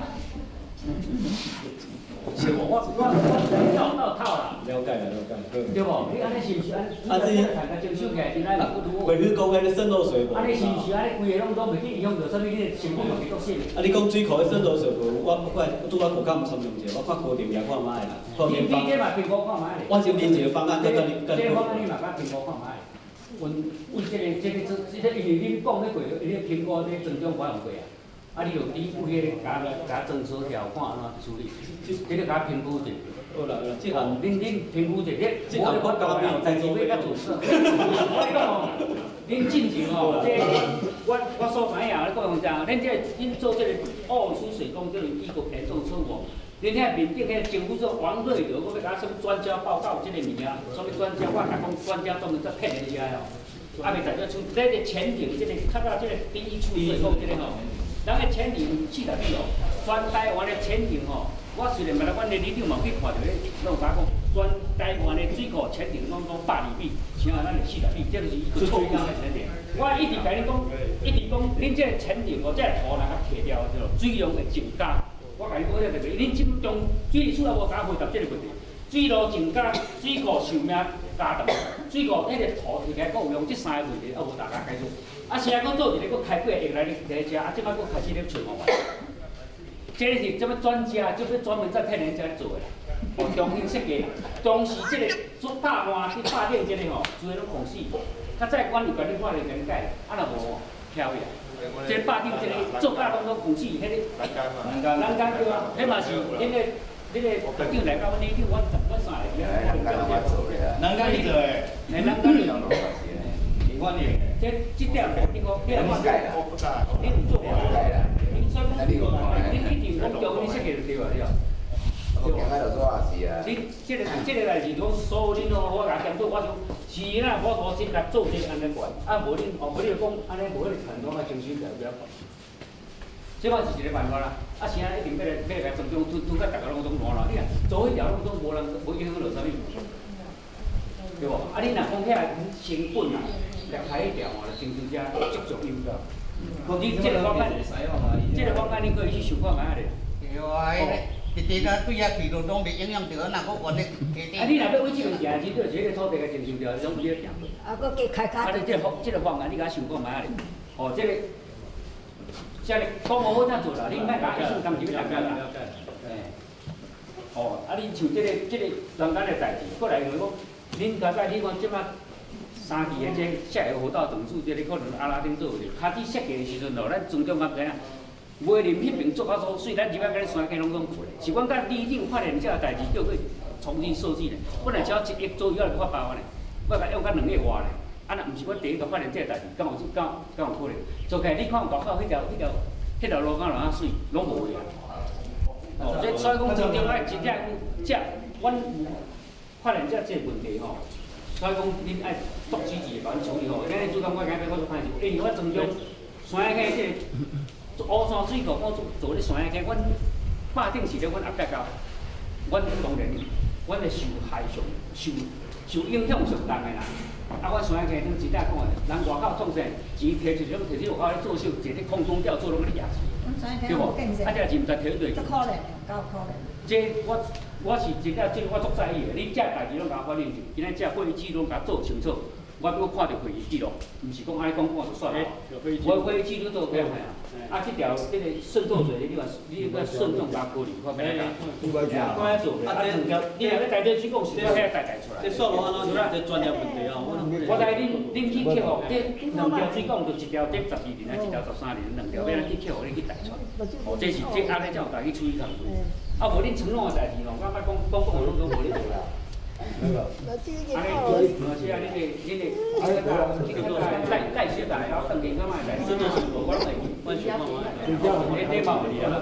是无？我绕到套啦。 了解。 对无？你安尼是毋是安？这产个征收起来，现在袂去讲迄个渗透水无？ 安尼是毋是安尼规个拢袂去影响到啥物？你的成本嘛袂足少。 你讲水库的渗透水无？我拄我国家毋参用者，我看固定也看卖啦。 你这嘛评估看卖咧。 我是另一个方案， 这方案你嘛甲评估看卖。阮这个，因为恁讲咧过，因为苹果咧增长我用过啊，你就你有迄个甲增收条看安怎处理，这个甲评估者。 好啦， 这项恁评估者，这项国家边代志要较做事。我讲哦，恁进前哦，这我所知影咧，各方讲，恁恁做这个澳苏水工这个异国严重错误。恁遐面顶遐政府说王瑞德，我要甲什么专家报告这个物件，什么专家，我甲讲专家专门在骗人家哦。啊，未代表出这个潜艇，这个较早这个第一处水工这个吼，人个潜艇40米哦，全台湾的潜艇吼，我虽然袂来，阮的里长嘛去看着咧，拢甲讲，全台湾的水库潜艇拢120米，像咱的40米，这就是一个臭氧的潜艇。我一直甲你讲，恁这个潜艇哦，这个图若甲摕掉就水量会增加。我甲你讲这个，恁即中水利署也无甲回答这个问题。水路增加，水库寿命加长，水库迄个土摕起来，有用这3个问题，无大家解决。现在讲做一个，开几个月来来吃，即摆佫开始咧找方法。这个是什么专家，就要专门在骗人家做的啦。重新设计啦，当时这个做拍换去拍电这个吼，做拢狂死。较早阮有甲你看咧讲解，若无飘去啦。这拍电这个做假拢狂死，迄个人工对啊，迄嘛是恁个。这个局长来到阮里长，阮3个人工去做诶，人工去做，这点你讲，你来看，你唔做啊？你所以讲，你一定讲叫你设计就对啊，对啊。你这个代志，讲所有恁哦，我甲监督，我想是啦，我无心甲做这安尼管，无恁就讲安尼无迄个传统啊，程序就不要管。这嘛是一个办法啦，现在一定要来分中，拄甲大家拢总烂啦。你啊，做迄条拢总无人无影响到啥物，对无？你若讲遐成本啊，来开一条哦，就真正足足优噶。你这个方案，你可以去想看卖咧。 对啊，直直啊对遐去路拢袂影响到，那个原来你若要为这个行，只要这个土地个承受着，拢有咧行。 佫加开卡。 这个方案你甲想看卖咧。哦，这个。即个讲无好怎做啦，你莫甲一瞬间就要大家啦。你像这个人间的代志，过来就是讲，恁大概你看即摆3期的这下游河道整治，这个可能阿拉丁做着，开始设计的时阵咯，咱尊重较济啊。袂林迄边做较粗水，咱即摆甲你山溪拢过咧。是阮甲里长发现这个代志，叫做重新设计咧。本来只要1亿左右就发包咧，我甲用到2亿外咧。若毋是阮第一个发现这个代志，敢有可能？做起来你看外口迄条路敢若水，拢无去啊。所以讲真正爱阮发现这问题吼，所以讲恁爱多支持把阮处理吼。今日主管我今日我做歹事，因为我从中山溪这个乌山水库，我做咧山溪，阮拍顶是咧阮阿伯教，阮当然，阮的受害上受受影响上重的啦。啊，我山溪顶真正讲的，人外口创啥钱摕一种摕去外口咧做秀，坐咧空中吊做拢咧掠钱，对无？啊，这钱毋知摕去倒。 可怜，够可怜。 这我是真正这我足在意的，你这代志拢甲我反映去，今仔这会议记录拢甲做清楚。我要看到会议记录，毋是讲安尼讲我就算了。我会议记录做咩啊？啊，这条这个渗透水，你要慎重甲考虑，看咩啦？我来做。啊，这两条，你若要台北水讲是要遐代出来。这数路安怎是这专业问题哦。我来恁去克服，这两条水讲就一条这12年啊，一条13年，两条要咱去克服，你去代出来。哦，这是这安尼才有家己处理工作。啊，无恁承诺的代志吼，我莫讲拢无咧做啦。那个，安尼，而且啊，恁个带学来，然后等于干嘛来？真的是我拢会，我全部你冇问题啦。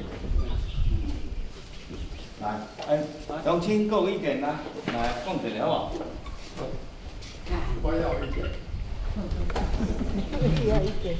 来，乡亲各有意见啦，来讲一下好无？ 我要意见。 要意见。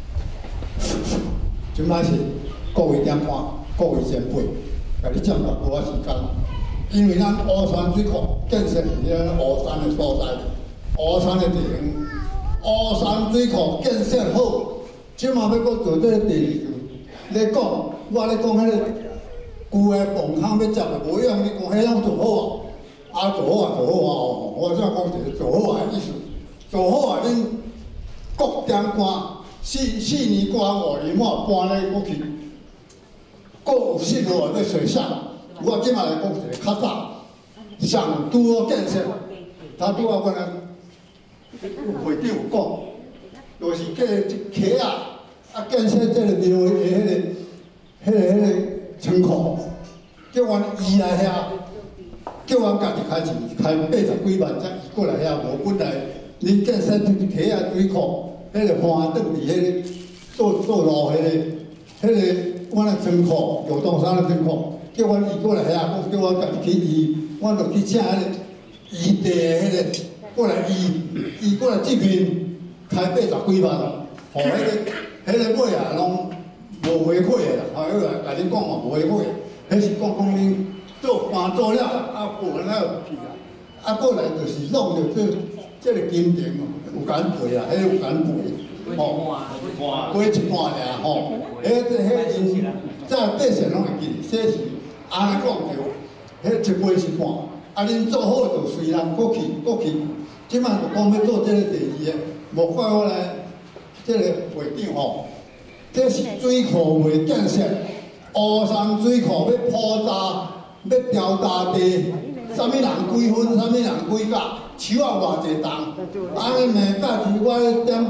即摆是各位点看，各位前辈，甲你占用我时间。因为咱乌山水库建设伫咱乌山的所在，乌山的地形，乌山水库建设好，即马要搁做这个第二句。咧讲，我咧讲迄个旧的泵坑要接的，无用你讲迄种做好啊，做好啊，做好啊哦！我怎讲一个做好啊的意思？做好啊，恁各点官4年官5年半搬咧过去，各有信号在水上。我即马来讲一个较早，上都建设，他拄啊，我呢会长有讲，就是计溪啊建设这个庙的迄个仓库，叫阮移来遐，叫阮家己开钱，开80几万才移过来遐，无本来恁建设溪啊水库，迄个花灯伫迄个做路迄个阮的仓库，有东山的仓库。叫阮移过来遐，讲叫我家己去移，阮就去请迄个移地的迄个过来移过来这边开80几万，吼，迄个尾啊拢无回馈的啦，吼，迄个甲恁讲嘛无回馈，迄是讲恁做搬做了，啊，无人来去啦，啊，过来就是弄着这个金tiền有敢赔啦，迄有敢赔，吼，赔一半尔吼，迄这百姓拢会记，这是。安尼讲着，迄一杯是半，啊，恁做好就随人过去，即摆就讲要做这个第二个，无怪我来，这个会长吼，这是水库未建设，乌山水库要铺渣，要调大地，啥物人几分，啥物人几角，树啊偌济重，安尼呢，家己我点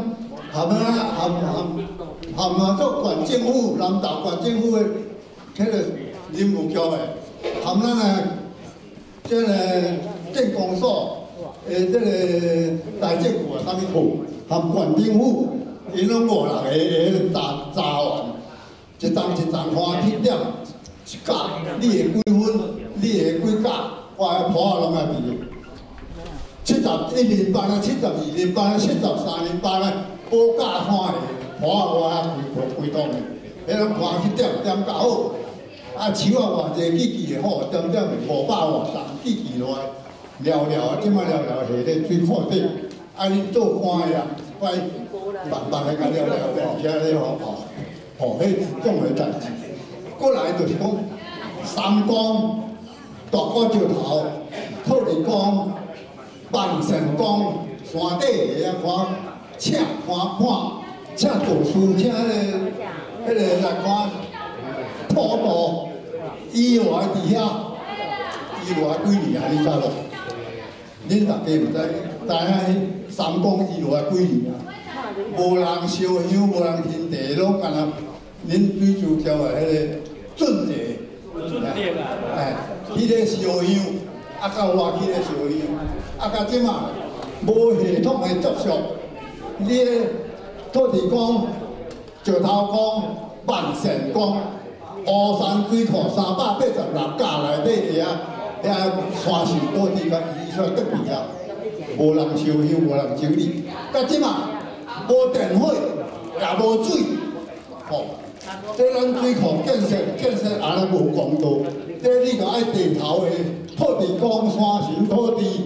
含做县政府，南投县政府的迄个。林务局的，含咱的这个建工所这个大政府啊，啥物处，含县政府，因拢5、6个查完，一张看去点一角，你会几分，你会几角，我的铺仔拢爱比。71年班啊，72年班啊，73年班啊，报价看的，铺仔我遐规栋的，迄拢看去点较好。啊，树啊，偌济记的好，点点的500多重，记落来，了，即摆了，下咧水库底，啊，恁做官的啊，快慢的甲了，遮咧吼，迄种的代志。过来就是讲，三公、大果石头、土地公、万神公、山底下看请道士，请迄个来看。普渡，伊落来伫遐，伊落来几年啊？你知无？恁大家毋知影三公伊落来几年啊？无人烧香，无人天地，拢干那恁水珠桥的迄个准节，哎，迄个烧香，啊，到外去咧烧香，啊，到即马无系统的接触，你土地公、石头公、万神公。乌山水库386家内底遐山树土地甲移出来隔壁啊，无人烧香，无人整理。到即马无电火，也无水，吼！这咱水库建设安尼无公道，这你着爱地头的土地公、山神土地，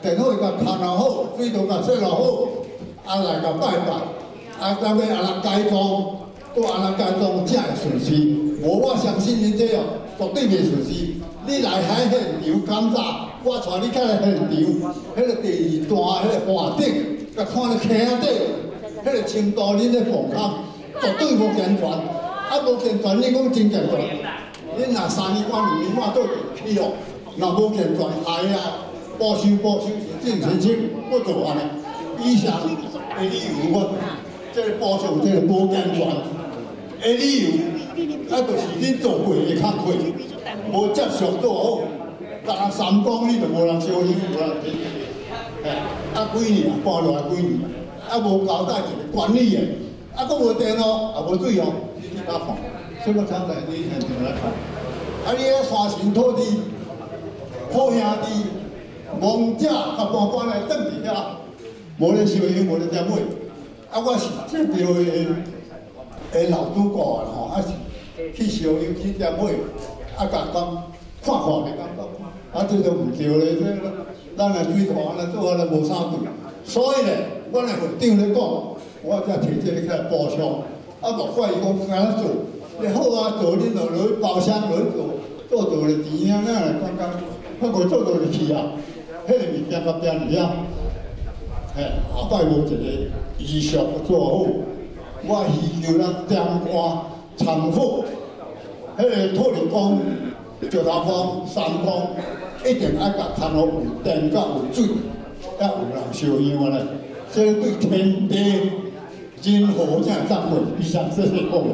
电火甲牵了好，水道甲洗了好，啊来甲拜拜，啊咱要安那改装，搁安那改装才会顺序。无我相信恁这哦，绝对袂顺序。你来海现场检查，我带你起来现场，迄个第二段迄个华顶，甲看咧坑底，迄个深度恁咧防空，绝对无健全。啊无健全，你讲真健全？恁若3年关2年半做去哦，若无健全，害啊！补修是正清，我做安尼。以上的理由，我这个补偿这个无健全的理由，啊，就是恁做过的工课，无接受做好，干3公里就无人收钱，无人听。啊，几年啊，搬落来几年，啊，无交代一个管理员，啊，佫无电哦，也无水哦，你去哪看？什么厂在你现场来看？啊，你迄山神土地，好兄弟。王者甲搬搬来等伫遐，无咧烧香，无咧点尾。啊，我是这条的老主顾啊吼，啊是去烧香去点尾，啊甲讲看咧感觉，啊这都唔对咧，这咱来水塘来做咧无啥对。所以咧，我来会长咧讲，我才摕这个起来补偿。啊，莫怪伊讲安怎做，你好啊，做恁就落去包厢落去做咧钱啊，咱来讲讲，我无做落去啊。迄个物件较变了，嘿，下摆无一个仪式做好，我希求咱点官参考，迄个土地公、石头公、山公，一定爱甲牵好有电甲有水，才有人烧香咧。这对天地人和才会掌握，以上这是讲。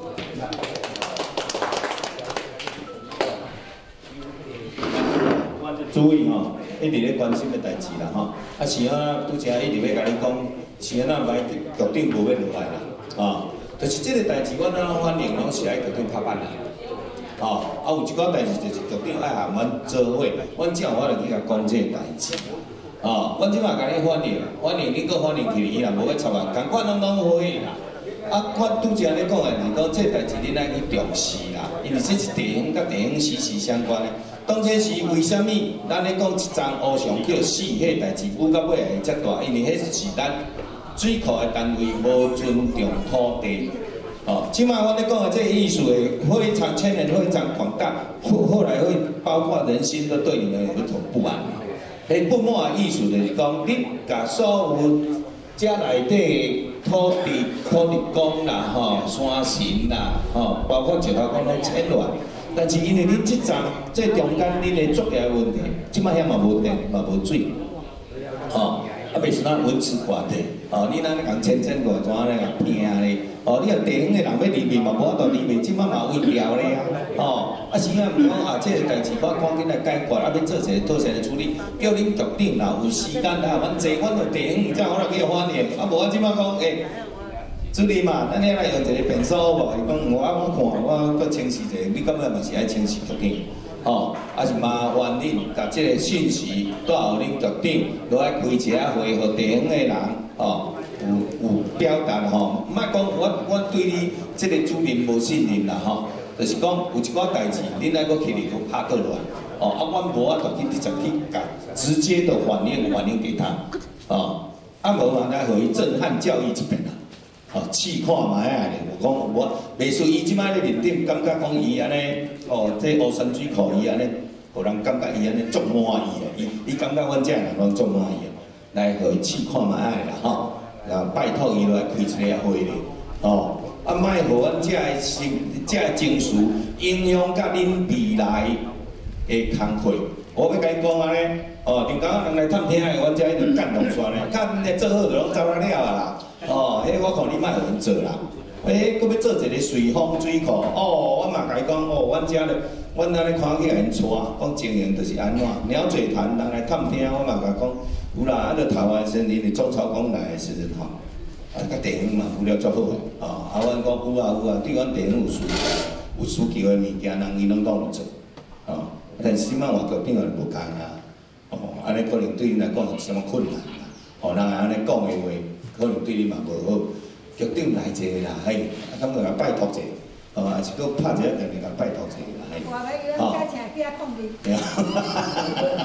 注意吼。一直咧关心的代志啦吼，啊是啊，拄则一直要甲你讲，是啊，咱买局长无要落来啦，啊，就是这个代志，我咱反映拢是爱局长拍板啦，啊，有一寡代志就是局长爱含阮做伙，阮只有我就去甲讲这个代志，啊，阮即马甲你反映你搁反映去，伊若无要插话，共款拢好去啦。啊，我拄则咧讲的是讲，这代志恁爱去重视啦，因为这是地方甲地方息息相关的。当初是为虾米？咱咧讲一张乌上叫死，迄代志舞到尾会遮大，因为迄是咱水库的单位无尊重土地。哦，即摆我咧讲的这个艺术的非常千人非常广大，后来会包括人心都对你们有一种不安。迄不满的艺术就是讲，你甲所有遮内底土地公啦、吼山神啦、吼包括石头公拢迁乱。但是因为恁即站这中间恁的作业问题，即摆遐嘛无电嘛无水，哦，啊袂是咱文字挂地，哦，你咱咧共千外怎咧共拼咧，哦，你若地方的人要离袂嘛无法度离袂，即摆嘛微调咧啊，哦，啊是啊，毋讲啊，这个代志我赶紧来解决，啊要做一个妥善的处理，叫恁局长啦有时间啦，阮坐阮着地方，才我来去反映，啊无我即摆讲诶。主任嘛，咱遐来用一个便所无？伊讲我看我搁清洗一下，你感觉嘛是爱清洗局长，吼，啊是麻烦恁甲即个信息带互恁局长，落来开一下会，互地方的人，吼，有表达吼，莫讲我对你即个主任无信任啦，吼，就是讲有一寡代志，恁爱搁去里头拍倒来，哦，啊阮无法度去直接去甲直接的反映给他，哦，啊无嘛来互伊震撼教育一遍啦。哦，试看卖啊！我讲我袂输伊即摆咧认定，感觉讲伊安尼，哦，这乌山水库伊安尼，互人感觉伊安尼足满意的，伊感觉阮遮人拢足满意的，来互伊试看卖啦吼，然后拜托伊来开一个会咧，哦，啊，莫互阮遮的情绪影响甲恁未来的工作。我要甲你讲安尼，哦，人家人来探听的，阮遮迄种干农线咧，较恁咧做好就拢走来了啊啦。哦，迄我看你莫有人做啦。迄搁要做一个随风水库，哦，我嘛甲伊讲，哦，阮遮咧，阮安尼看去甲因带，讲经营就是安怎，鸟嘴谈人来探听，我嘛甲讲，有啦，啊，着台湾森林的中草公来的时阵吼，啊，甲地方嘛有了足好诶，哦，啊，阮讲有啊，对阮地方有需求的物件，人伊拢当落做，哦，但是即摆换局长也无共啊，哦，安尼可能对因来讲是什么困难啦，哦，人安尼讲的话。可能对你嘛无好，局长来者啦，嘿，啊，感觉甲拜托者，哦，也是搁拍一个电话甲拜托者啦，嘿，哦。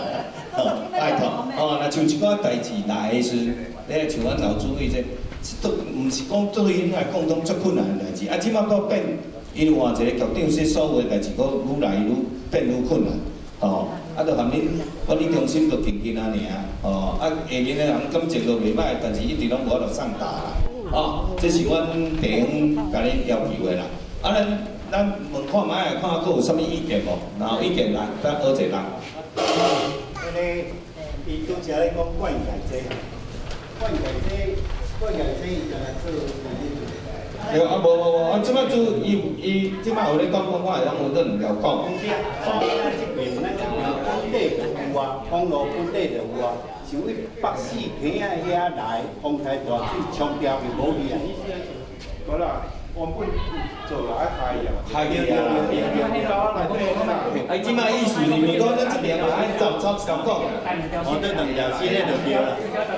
拜托，若像一寡代志来的时，你像阮老主委这都毋是讲对于来讲拢足困难的代志，啊，即马搁变，因为换一个局长说所有的代志搁愈来愈变愈困难，啊，就含恁，我恁中心就停停啊尔，啊，下面的人感情都袂歹，但是一直拢无法度送达啦，这是阮地方甲恁要求的啦，啊，咱问看卖看佫有啥物意见无？然后意见来，咱学一人。 安尼，伊拄则咧讲灌溉这，灌溉这伊就来做。 对啊，无，即摆做伊即摆有咧讲，我会当有两条讲。 咱这边咱这边本地就有啊，公路本地就有啊，像迄北四溪啊遐来，丰台大水冲掉就无去啊。 好啦。原本做来开呀， 开去啊！哎，即摆意思是咪讲咱这边嘛爱走咁讲？ 这两条线咧就对啦。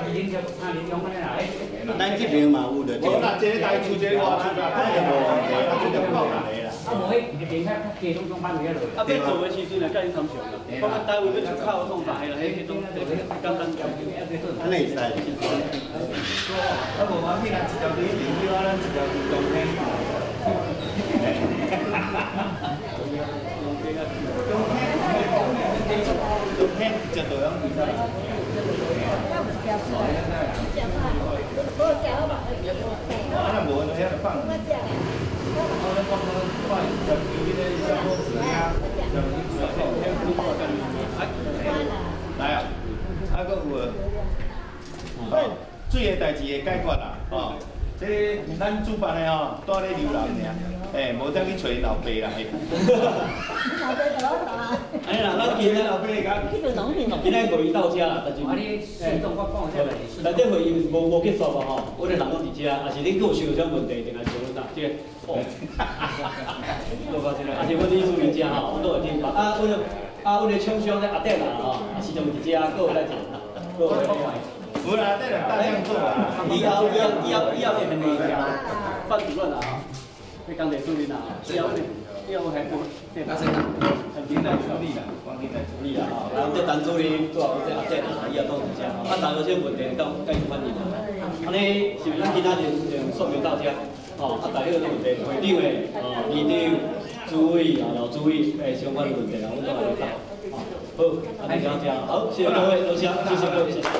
咱这边嘛有就对。 那这大厝这外厝啦，咱就无问题，这就够啦啦。 啊，无迄一边较加拢班去遐落。 啊，要做的时阵来甲因参详啦。我们单位要出口创啥的啦，迄种简单讲究， 安尼会使。 啊，无话去，咱一条腿停去，咱一条腿中间。 中间就多样比赛。那无就遐放。来啊，啊，搁有啊，水的代志会解决啦，这咱主办的住咧流浪尔，无得去找老爸啦。 哎啦，咱今日后尾讲，今日会议到遮啦，但是啊，你行动我讲下来。 内底会议无结束嘛吼，我哋人拢伫遮，也是恁有想啥问题，定来找阮啦，这。哦，做到这个，而且阮李主任遮吼，我都会听。阮的厂商咧阿德啦吼，时常伫遮，搁有来做，搁有来做。 有啦，这两大项做啦。 以后会很厉害，范主任啊，会工地主任啊，以后还多，这他是很平在处理啦，光平在处理啦吼。然后这陈主任做好这阿德啦，以后都是这样。啊，但有些问题到该反映啦。安尼是咱今仔日就说明到遮，啊，大家有问题，会长的议长、主委老主委相关的问题，我们都来答。好，安尼就这样，好，谢谢各位，多谢，谢谢各位，谢谢。